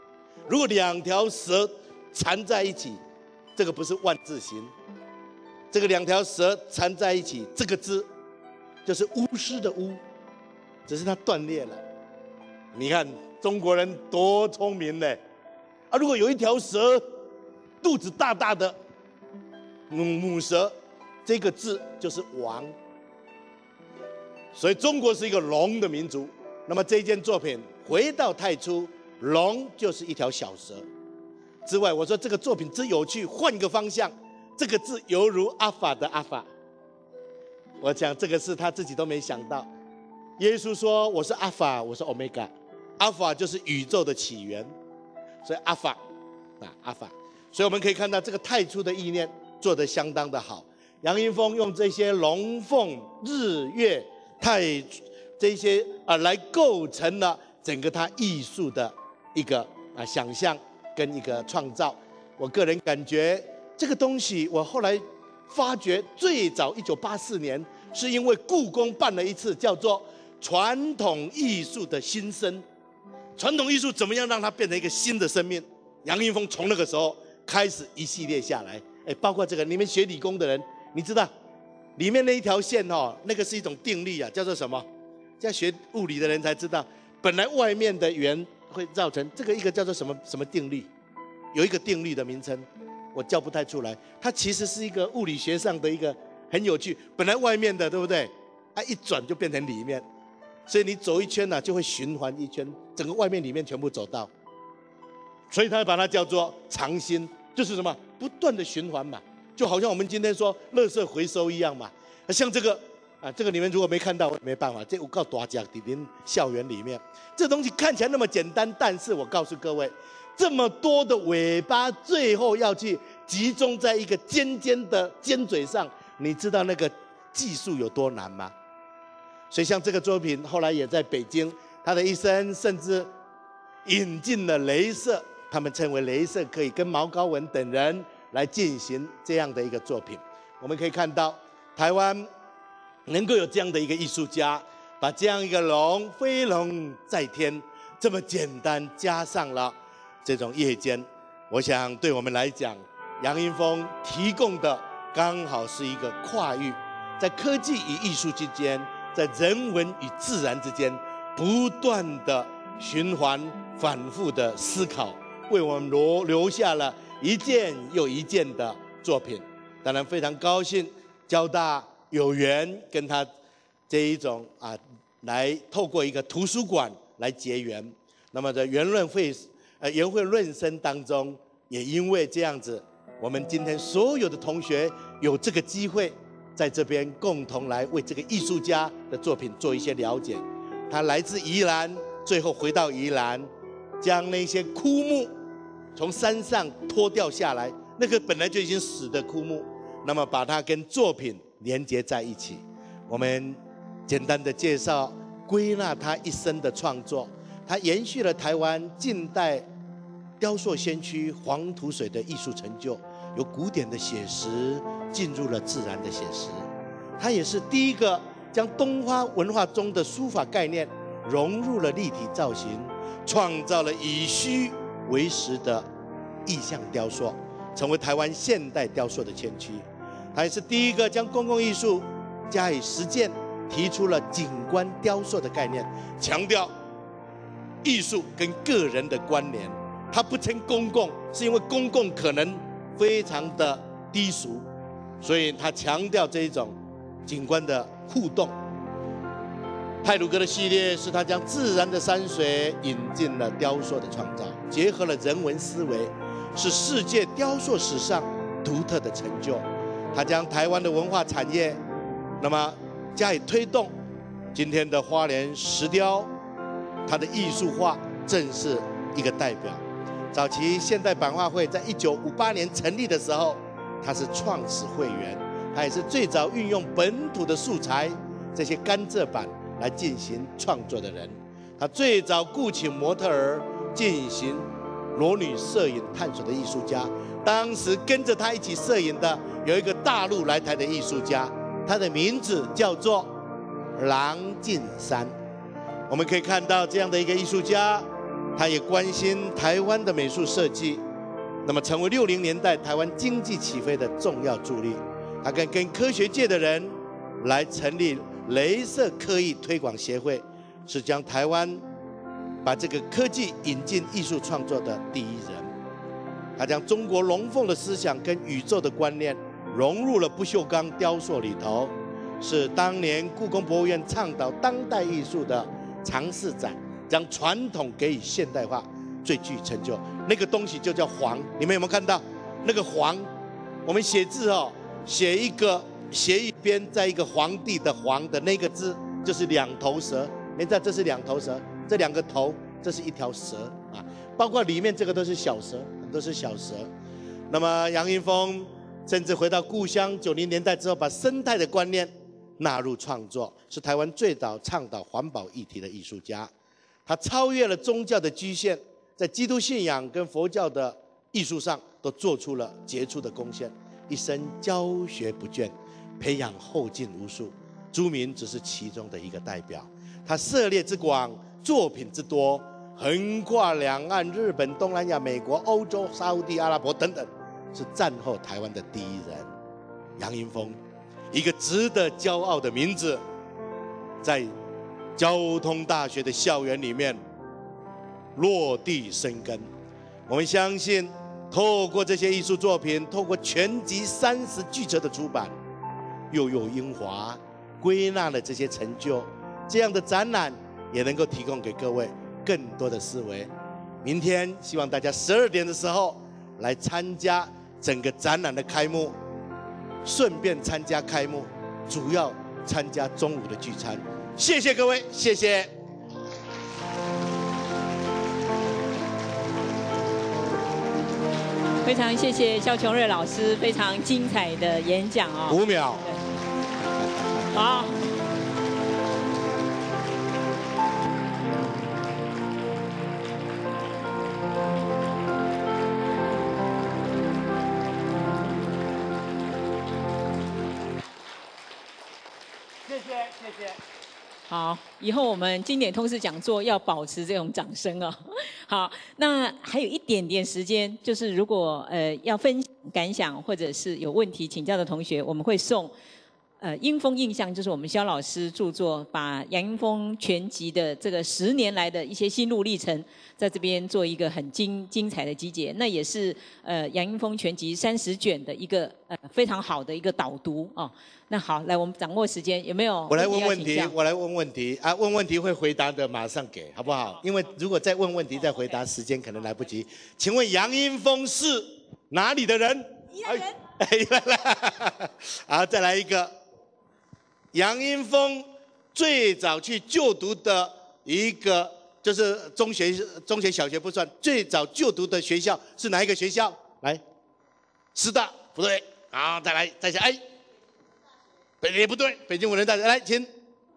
如果两条蛇缠在一起，这个不是万字形，这个两条蛇缠在一起，这个字就是巫师的巫，只是它断裂了。你看中国人多聪明呢！啊，如果有一条蛇肚子大大的母蛇，这个字就是王。所以中国是一个龙的民族。那么这件作品回到太初，龙就是一条小蛇之外，我说这个作品之有趣，换个方向，这个字犹如阿法的阿法。我讲这个是他自己都没想到。耶稣说我是阿法，我是 Omega， 阿法就是宇宙的起源，所以阿法阿法。所以我们可以看到这个太初的意念做得相当的好。杨英风用这些龙凤日月太这些来构成了整个他艺术的一个想象跟一个创造。我个人感觉这个东西，我后来发觉最早1984年是因为故宫办了一次叫做传统艺术的新生。传统艺术怎么样让它变成一个新的生命？杨英风从那个时候开始一系列下来，包括这个你们学理工的人，你知道里面那一条线那个是一种定律啊，叫做什么？这样学物理的人才知道，本来外面的圆会造成这个一个叫做什么什么定律，有一个定律的名称，我叫不太出来。它其实是一个物理学上的一个很有趣，本来外面的对不对？一转就变成里面，所以你走一圈就会循环一圈，整个外面里面全部走到。所以他把它叫做常新，就是什么不断的循环嘛，就好像我们今天说垃圾回收一样嘛。像这个这个你们如果没看到，我也没办法。这我告大家，在您校园里面，这东西看起来那么简单，但是我告诉各位，这么多的尾巴，最后要去集中在一个尖尖的尖嘴上，你知道那个技术有多难吗？所以像这个作品，后来也在北京，他的一生甚至引进了雷射。他们称为雷射可以跟毛高文等人来进行这样的一个作品。我们可以看到台湾能够有这样的一个艺术家，把这样一个龙飞龙在天这么简单加上了这种夜间，我想对我们来讲，杨英风提供的刚好是一个跨域，在科技与艺术之间，在人文与自然之间不断的循环反复的思考，为我们留下了一件又一件的作品。当然非常高兴交大有缘跟他这一种来透过一个图书馆来结缘。那么在圆会论声当中，也因为这样子，我们今天所有的同学有这个机会在这边共同来为这个艺术家的作品做一些了解。他来自宜兰，最后回到宜兰，将那些枯木从山上拖掉下来，那个本来就已经死的枯木，那么把它跟作品连接在一起。我们简单的介绍归纳他一生的创作，他延续了台湾近代雕塑先驱黄土水的艺术成就，由古典的写实进入了自然的写实。他也是第一个将东方文化中的书法概念融入了立体造型，创造了以虚为实的意象雕塑，成为台湾现代雕塑的先驱。他也是第一个将公共艺术加以实践，提出了景观雕塑的概念，强调艺术跟个人的关联。他不称公共，是因为公共可能非常的低俗，所以他强调这一种景观的互动。太鲁阁的系列是他将自然的山水引进了雕塑的创造，结合了人文思维，是世界雕塑史上独特的成就。他将台湾的文化产业那么加以推动，今天的花莲石雕，它的艺术化正是一个代表。早期现代版画会在1958年成立的时候，他是创始会员，他也是最早运用本土的素材，这些甘蔗板来进行创作的人。他最早雇请模特儿进行裸女摄影探索的艺术家。当时跟着他一起摄影的有一个大陆来台的艺术家，他的名字叫做郎静山。我们可以看到这样的一个艺术家， 他也关心台湾的美术设计，那么成为60年代台湾经济起飞的重要助力。他跟科学界的人来成立雷射科艺推广协会，是将台湾把这个科技引进艺术创作的第一人。他将中国龙凤的思想跟宇宙的观念融入了不锈钢雕塑里头，是当年故宫博物院倡导当代艺术的尝试展，将传统给予现代化，最具成就。那个东西就叫黄，你们有没有看到？那个黄，我们写字哦，写一边，在一个皇帝的皇的那个字，就是两头蛇。你知道这是两头蛇，这两个头，这是一条蛇啊。包括里面这个都是小蛇，很多是小蛇。那么杨英风甚至回到故乡，90年代之后，把生态的观念纳入创作，是台湾最早倡导环保议题的艺术家。他超越了宗教的局限，在基督信仰跟佛教的艺术上都做出了杰出的贡献，一生教学不倦，培养后进无数。朱铭只是其中的一个代表，他涉猎之广，作品之多，横跨两岸、日本、东南亚、美国、欧洲、沙烏地阿拉伯等等，是战后台湾的第一人。杨英风，一个值得骄傲的名字，在交通大学的校园里面落地生根。我们相信，透过这些艺术作品，透过全集30巨册的出版，又有英华归纳了这些成就，这样的展览也能够提供给各位更多的思维。明天希望大家12点的时候来参加整个展览的开幕，顺便参加开幕，主要参加中午的聚餐。谢谢各位，谢谢。 非常谢谢肖琼瑞老师非常精彩的演讲哦。 5秒。 好。 谢谢，谢谢。 好，以后我们经典通识讲座要保持这种掌声哦。好，那还有一点点时间，就是如果要分享感想或者是有问题请教的同学，我们会送英风印象，就是我们萧老师著作，把杨英风全集的这个10年来的一些心路历程，在这边做一个很精彩的集结。那也是杨英风全集30卷的一个非常好的一个导读哦。那好，来我们掌握时间，有没有？ 我来问问题，我来问问题啊！问问题会回答的马上给，好不好？因为如果再问问题再回答，时间可能来不及。请问杨英风是哪里的人？ 宜兰人。 好，再来一个。杨英风最早去就读的一个就是中学、小学不算，最早就读的学校是哪一个学校？来，师大不对，好，再来，再下，哎。也不对，北京辅仁大学来，请。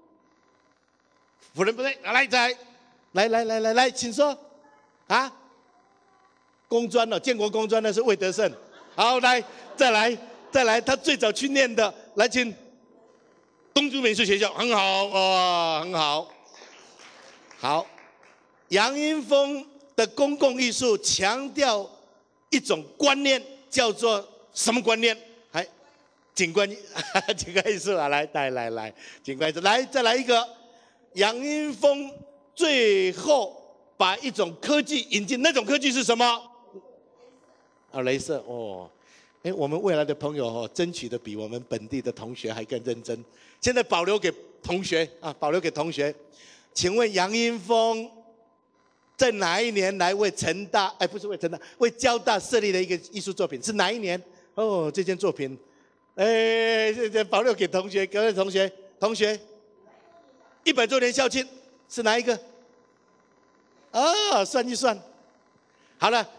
辅仁不对，来再来，请说。啊？工专了，建国工专那是魏德胜。好，来再来，他最早去念的，来请。东珠美术学校很好哇，很好。好，杨英风的公共艺术强调一种观念，叫做什么观念？景观艺术啊，来，景观艺术，来，再来一个。杨英风最后把一种科技引进，那种科技是什么？啊，雷射哦。哎，我们未来的朋友哦，争取的比我们本地的同学还更认真。现在保留给同学啊，保留给同学。请问杨英风在哪一年来为成大？哎，不是为成大，为交大设立的一个艺术作品是哪一年？哦，这件作品。哎，这保留给同学，各位同学，100周年校庆是哪一个？啊，算一算，好了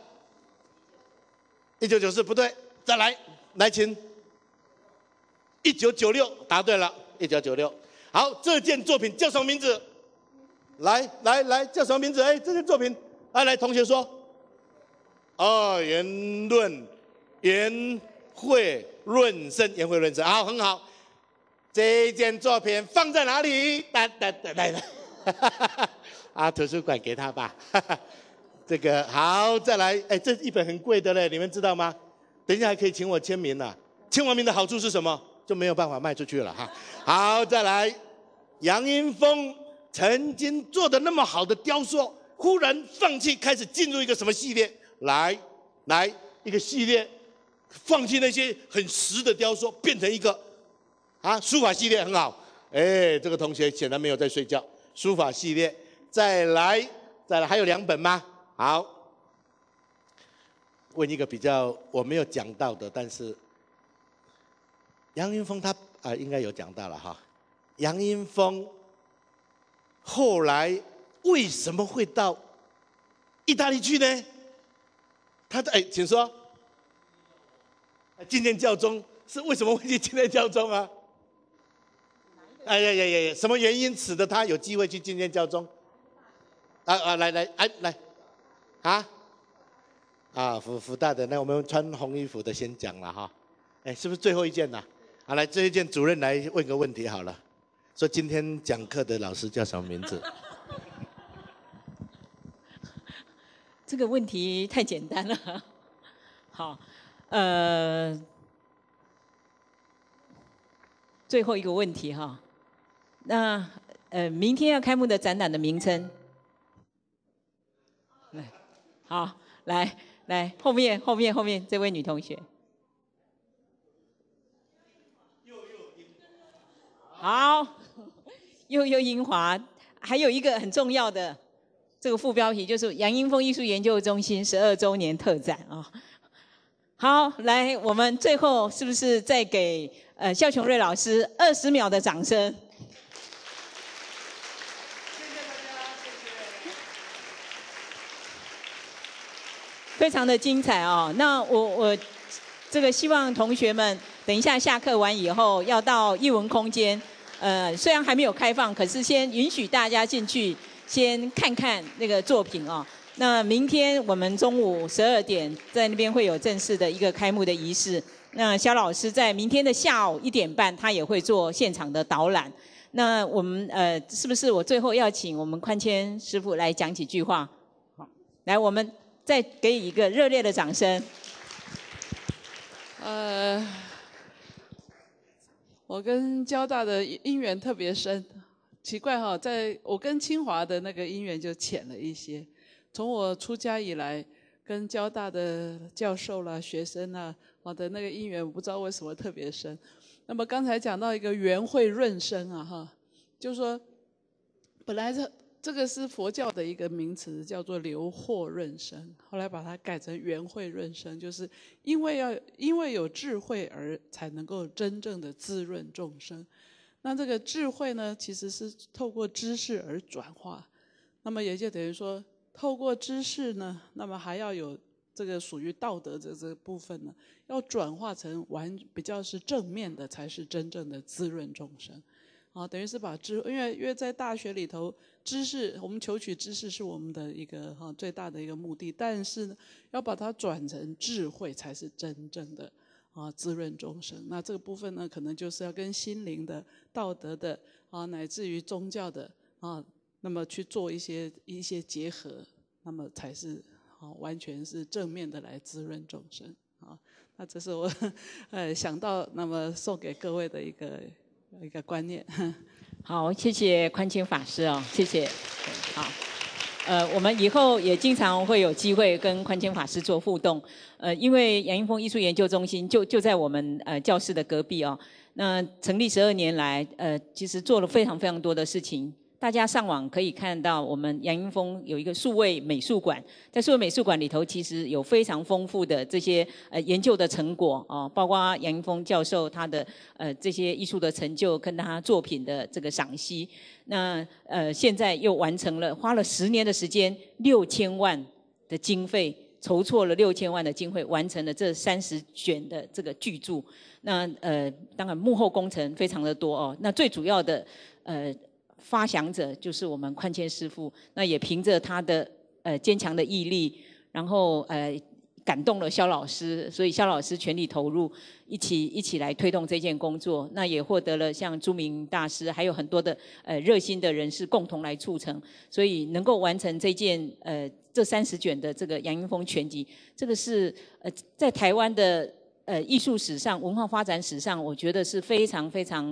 ，1994不对，再来，请。1996答对了，1996。好，这件作品叫什么名字？来，叫什么名字？哎，这件作品，来，同学说。二元论，言会论声，好，很好。这件作品放在哪里？来，啊，图书馆给他吧。 这个好，再来，哎，这一本很贵的嘞，你们知道吗？等一下还可以请我签名呢。签完名的好处是什么？就没有办法卖出去了哈。好，再来，杨英风曾经做的那么好的雕塑，忽然放弃，开始进入一个什么系列？来，一个系列，放弃那些很实的雕塑，变成一个书法系列很好。哎，这个同学显然没有在睡觉。书法系列，再来，还有2本吗？好，问一个比较我没有讲到的，但是杨英风他应该有讲到了哈。杨英风后来为什么会到意大利去呢？他请说。进念教宗是为什么会去进念教宗啊？什么原因使得他有机会去进念教宗？福大的，那我们穿红衣服的先讲了哈。是不是最后一件呢？好，来最后一件，主任来问个问题好了。说今天讲课的老师叫什么名字？ 这个问题太简单了。好，最后一个问题哈。那明天要开幕的展览的名称？好，来后面这位女同学。好，幼英华，还有一个很重要的这个副标题，就是杨英风艺术研究中心12周年特展啊。好，来，我们最后是不是再给肖琼瑞老师20秒的掌声？非常的精彩哦。那我这个希望同学们等一下下课完以后要到艺文空间，虽然还没有开放，可是先允许大家进去先看看那个作品哦。那明天我们中午12点在那边会有正式的一个开幕的仪式。那肖老师在明天的下午1点半，他也会做现场的导览。那我们是不是我最后要请我们宽谦师傅来讲几句话？好，来我们再给予一个热烈的掌声。 我跟交大的因缘特别深，奇怪哈，我跟清华的那个因缘就浅了一些。从我出家以来，跟交大的教授啦、学生啦，我的那个因缘，我不知道为什么特别深。那么刚才讲到一个圆慧润生啊，哈，就是说，本来这个是佛教的一个名词，叫做流惑润生，后来把它改成圆慧润生，就是因为有智慧而才能够真正的滋润众生。那这个智慧呢，其实是透过知识而转化，那么也就等于说，透过知识呢，那么还要有这个属于道德的这个部分呢，要转化成比较是正面的，才是真正的滋润众生。等于是把因为在大学里头，知识我们求取知识是我们的一个最大的一个目的，但是呢，要把它转成智慧，才是真正的滋润众生。那这个部分呢，可能就是要跟心灵的、道德的乃至于宗教的那么去做一些结合，那么才是完全是正面的来滋润众生那这是我想到那么送给各位的一个观念。 好，谢谢宽谦法师哦，谢谢。好，我们以后也经常会有机会跟宽谦法师做互动。因为杨英风艺术研究中心就在我们教室的隔壁哦。那成立12年来，其实做了非常非常多的事情。大家上网可以看到，我们杨英风有一个数位美术馆，在数位美术馆里头，其实有非常丰富的这些研究的成果哦，包括杨英风教授他的这些艺术的成就跟他作品的这个赏析。那现在又完成了，花了10年的时间，6000万的经费，筹措了6000万的经费，完成了这30卷的这个巨著。那当然幕后工程非常的多哦。那最主要的发想者就是我们宽谦师父，那也凭着他的坚强的毅力，然后感动了肖老师，所以肖老师全力投入，一起来推动这件工作。那也获得了像朱明大师，还有很多的热心的人士共同来促成，所以能够完成这件这30卷的这个杨英风全集，这个是在台湾的艺术史上、文化发展史上，我觉得是非常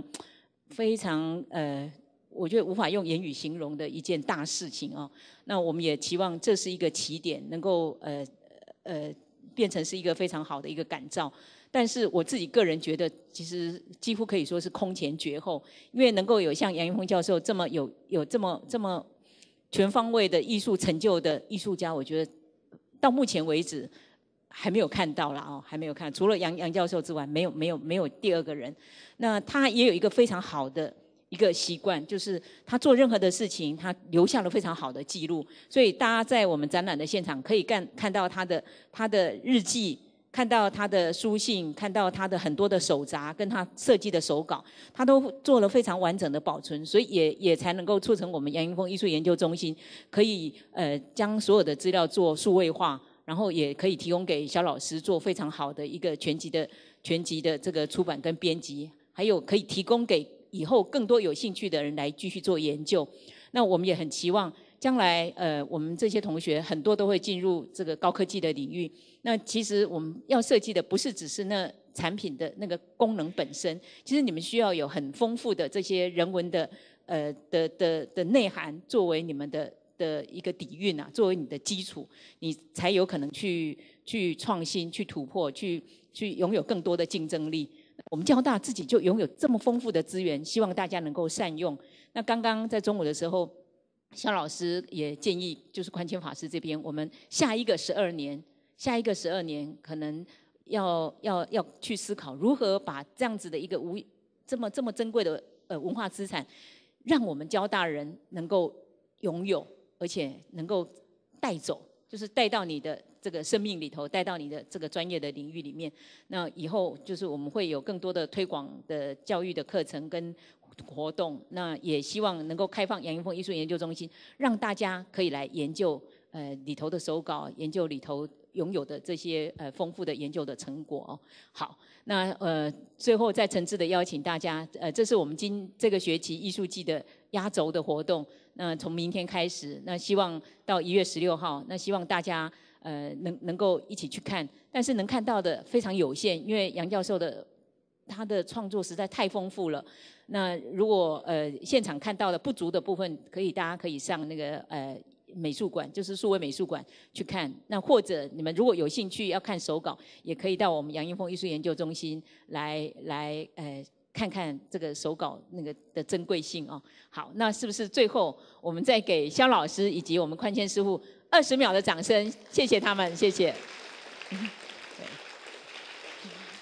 我觉得无法用言语形容的一件大事情哦。那我们也期望这是一个起点，能够变成是一个非常好的一个感召。但是我自己个人觉得，其实几乎可以说是空前绝后，因为能够有像杨英风教授这么有这么全方位的艺术成就的艺术家，我觉得到目前为止还没有看到啦哦，还没有看，除了杨教授之外，没有第二个人。那他也有一个非常好的一个习惯，就是他做任何的事情，他留下了非常好的记录。所以大家在我们展览的现场可以看到他的日记，看到他的书信，看到他的很多的手札跟他设计的手稿，他都做了非常完整的保存，所以也才能够促成我们杨英风艺术研究中心可以将所有的资料做数位化，然后也可以提供给肖老师做非常好的一个全集的这个出版跟编辑，还有可以提供给以后更多有兴趣的人来继续做研究。那我们也很期望将来我们这些同学很多都会进入这个高科技的领域。那其实我们要设计的不是只是那产品的那个功能本身，其实你们需要有很丰富的这些人文的内涵作为你们的一个底蕴啊，作为你的基础，你才有可能去创新、去突破、去拥有更多的竞争力。我们交大自己就拥有这么丰富的资源，希望大家能够善用。那刚刚在中午的时候，肖老师也建议，就是宽谦法师这边，我们下一个12年可能要去思考如何把这样子的一个这么珍贵的文化资产，让我们交大人能够拥有，而且能够带走，就是带到你的这个生命里头，带到你的这个专业的领域里面。那以后就是我们会有更多的推广的教育的课程跟活动，那也希望能够开放杨英风艺术研究中心，让大家可以来研究里头的手稿，研究里头拥有的这些丰富的研究的成果哦。好，那最后再诚挚的邀请大家，这是我们这个学期艺术季的压轴的活动。那从明天开始，那希望到1月16号，那希望大家能够一起去看，但是能看到的非常有限，因为杨教授他的创作实在太丰富了。那如果现场看到的不足的部分，大家可以上那个美术馆，就是数位美术馆去看。那或者你们如果有兴趣要看手稿，也可以到我们杨英风艺术研究中心来看看这个手稿那个的珍贵性哦。好，那是不是最后我们再给肖老师以及我们宽谦师傅20秒的掌声，谢谢他们，谢谢。